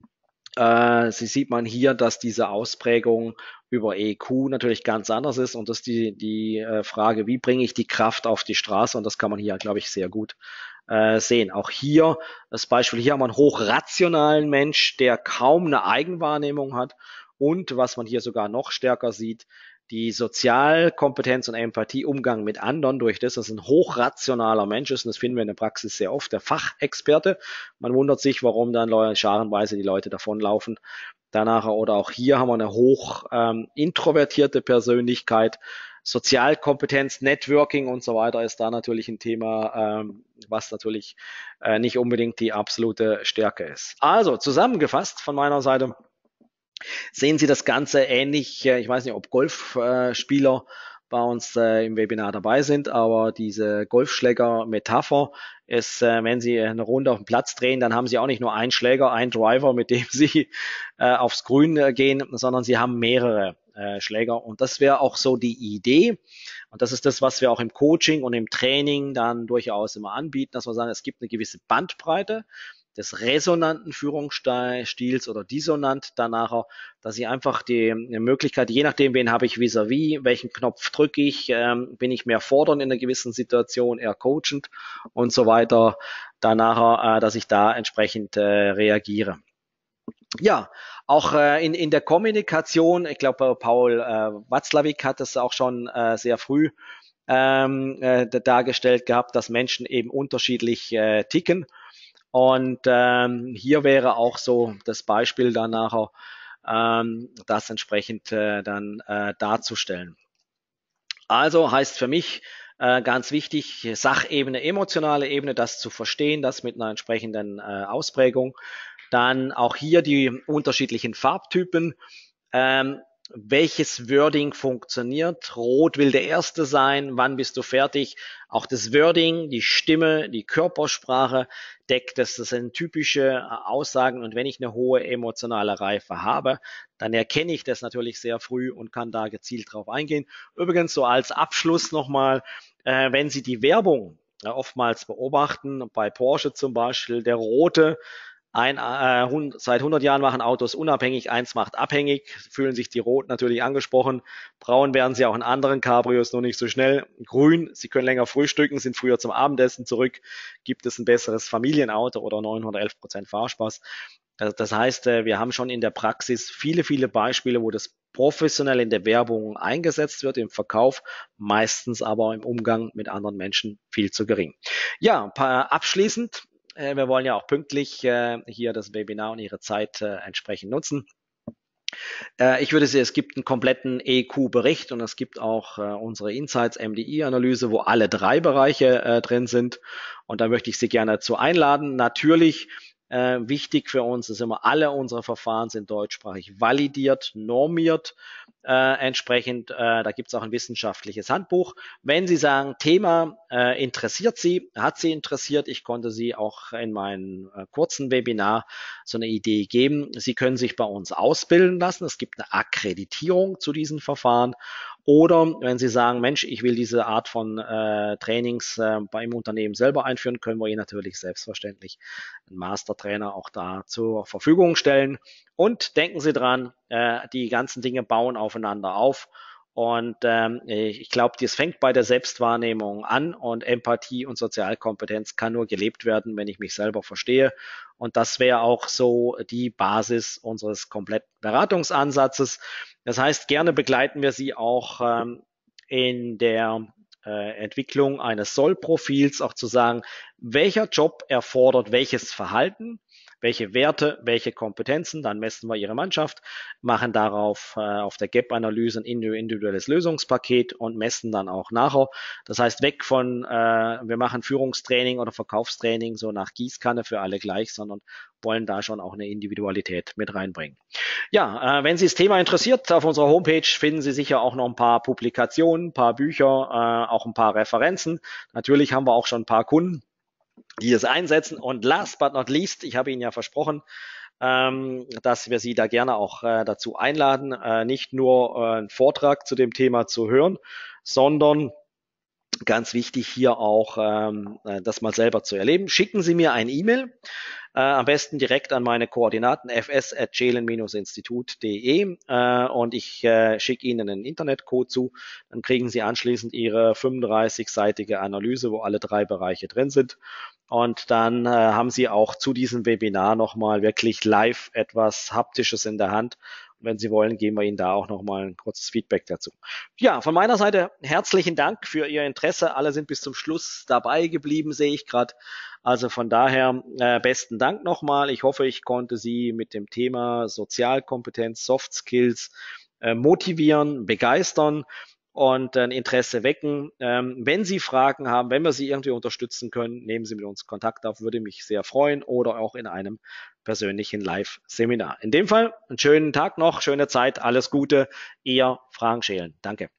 äh, sie sieht man hier, dass diese Ausprägung über E Q natürlich ganz anders ist und das ist die, die äh, Frage, wie bringe ich die Kraft auf die Straße, und das kann man hier, glaube ich, sehr gut äh, sehen. Auch hier das Beispiel, hier haben wir einen hochrationalen Mensch, der kaum eine Eigenwahrnehmung hat. Und was man hier sogar noch stärker sieht, die Sozialkompetenz und Empathie, Umgang mit anderen, durch das, dass ein hochrationaler Mensch ist, und das finden wir in der Praxis sehr oft, der Fachexperte. Man wundert sich, warum dann scharenweise die Leute davonlaufen. Danach oder auch hier haben wir eine hoch ähm, introvertierte Persönlichkeit. Sozialkompetenz, Networking und so weiter ist da natürlich ein Thema, ähm, was natürlich äh, nicht unbedingt die absolute Stärke ist. Also zusammengefasst von meiner Seite, sehen Sie das Ganze ähnlich. Ich weiß nicht, ob Golfspieler bei uns äh, im Webinar dabei sind, aber diese Golfschläger-Metapher ist, äh, wenn Sie eine Runde auf den Platz drehen, dann haben Sie auch nicht nur einen Schläger, einen Driver, mit dem Sie äh, aufs Grün äh, gehen, sondern Sie haben mehrere äh, Schläger. Und das wäre auch so die Idee. Und das ist das, was wir auch im Coaching und im Training dann durchaus immer anbieten, dass wir sagen, es gibt eine gewisse Bandbreite des resonanten Führungsstils oder dissonant danach, dass ich einfach die Möglichkeit, je nachdem, wen habe ich vis-à-vis, welchen Knopf drücke ich, ähm, bin ich mehr fordernd in einer gewissen Situation, eher coachend und so weiter, danach, äh, dass ich da entsprechend äh, reagiere. Ja, auch äh, in, in der Kommunikation, ich glaube, Paul äh, Watzlawick hat das auch schon äh, sehr früh ähm, äh, dargestellt gehabt, dass Menschen eben unterschiedlich äh, ticken. Und ähm, hier wäre auch so das Beispiel dann nachher, ähm, das entsprechend äh, dann äh, darzustellen. Also heißt für mich äh, ganz wichtig, Sachebene, emotionale Ebene, das zu verstehen, das mit einer entsprechenden äh, Ausprägung. Dann auch hier die unterschiedlichen Farbtypen. Ähm, welches Wording funktioniert. Rot will der Erste sein. Wann bist du fertig? Auch das Wording, die Stimme, die Körpersprache deckt das. Das sind typische Aussagen. Und wenn ich eine hohe emotionale Reife habe, dann erkenne ich das natürlich sehr früh und kann da gezielt drauf eingehen. Übrigens so als Abschluss nochmal, äh, wenn Sie die Werbung äh, oftmals beobachten, bei Porsche zum Beispiel, der rote, ein, äh, seit hundert Jahren machen Autos unabhängig, eins macht abhängig, fühlen sich die Rot natürlich angesprochen. Braun werden sie auch in anderen Cabrios, nur nicht so schnell. Grün, sie können länger frühstücken, sind früher zum Abendessen zurück. Gibt es ein besseres Familienauto oder neunhundertelf Prozent Fahrspaß? Das heißt, wir haben schon in der Praxis viele, viele Beispiele, wo das professionell in der Werbung eingesetzt wird, im Verkauf, meistens aber im Umgang mit anderen Menschen viel zu gering. Ja, abschließend, wir wollen ja auch pünktlich äh, hier das Webinar und Ihre Zeit äh, entsprechend nutzen. Äh, ich würde sagen, es gibt einen kompletten E Q-Bericht und es gibt auch äh, unsere Insights M D I-Analyse, wo alle drei Bereiche äh, drin sind. Und da möchte ich Sie gerne dazu einladen. Natürlich äh, wichtig für uns ist immer, alle unsere Verfahren sind deutschsprachig validiert, normiert. Äh, entsprechend, äh, da gibt es auch ein wissenschaftliches Handbuch. Wenn Sie sagen, Thema äh, interessiert Sie, hat Sie interessiert, ich konnte Sie auch in meinem äh, kurzen Webinar so eine Idee geben. Sie können sich bei uns ausbilden lassen. Es gibt eine Akkreditierung zu diesen Verfahren. Oder wenn Sie sagen, Mensch, ich will diese Art von äh, Trainings äh, beim Unternehmen selber einführen, können wir Ihnen natürlich selbstverständlich einen Mastertrainer auch da zur Verfügung stellen. Und denken Sie dran, äh, die ganzen Dinge bauen aufeinander auf. Und ähm, ich glaube, das fängt bei der Selbstwahrnehmung an und Empathie und Sozialkompetenz kann nur gelebt werden, wenn ich mich selber verstehe. Und das wäre auch so die Basis unseres kompletten Beratungsansatzes. Das heißt, gerne begleiten wir Sie auch ähm, in der äh, Entwicklung eines Soll-Profils, auch zu sagen, welcher Job erfordert welches Verhalten, welche Werte, welche Kompetenzen, dann messen wir Ihre Mannschaft, machen darauf äh, auf der Gap-Analyse ein individuelles Lösungspaket und messen dann auch nachher. Das heißt, weg von, äh, wir machen Führungstraining oder Verkaufstraining so nach Gießkanne für alle gleich, sondern wollen da schon auch eine Individualität mit reinbringen. Ja, äh, wenn Sie das Thema interessiert, auf unserer Homepage finden Sie sicher auch noch ein paar Publikationen, ein paar Bücher, äh, auch ein paar Referenzen. Natürlich haben wir auch schon ein paar Kunden, die es einsetzen. Und last but not least, ich habe Ihnen ja versprochen, ähm, dass wir Sie da gerne auch äh, dazu einladen, äh, nicht nur äh, einen Vortrag zu dem Thema zu hören, sondern ganz wichtig hier auch, ähm, äh, das mal selber zu erleben. Schicken Sie mir ein E-Mail, äh, am besten direkt an meine Koordinaten f s at schelen institut punkt d e äh, und ich äh, schicke Ihnen einen Internetcode zu. Dann kriegen Sie anschließend Ihre fünfunddreißig-seitige Analyse, wo alle drei Bereiche drin sind. Und dann äh, haben Sie auch zu diesem Webinar nochmal wirklich live etwas Haptisches in der Hand. Und wenn Sie wollen, geben wir Ihnen da auch nochmal ein kurzes Feedback dazu. Ja, von meiner Seite herzlichen Dank für Ihr Interesse. Alle sind bis zum Schluss dabei geblieben, sehe ich gerade. Also von daher äh, besten Dank nochmal. Ich hoffe, ich konnte Sie mit dem Thema Sozialkompetenz, Soft Skills äh, motivieren, begeistern und ein Interesse wecken. Ähm, wenn Sie Fragen haben, wenn wir Sie irgendwie unterstützen können, nehmen Sie mit uns Kontakt auf, würde mich sehr freuen oder auch in einem persönlichen Live-Seminar. In dem Fall einen schönen Tag noch, schöne Zeit, alles Gute. Ihr Frank Schelen. Danke.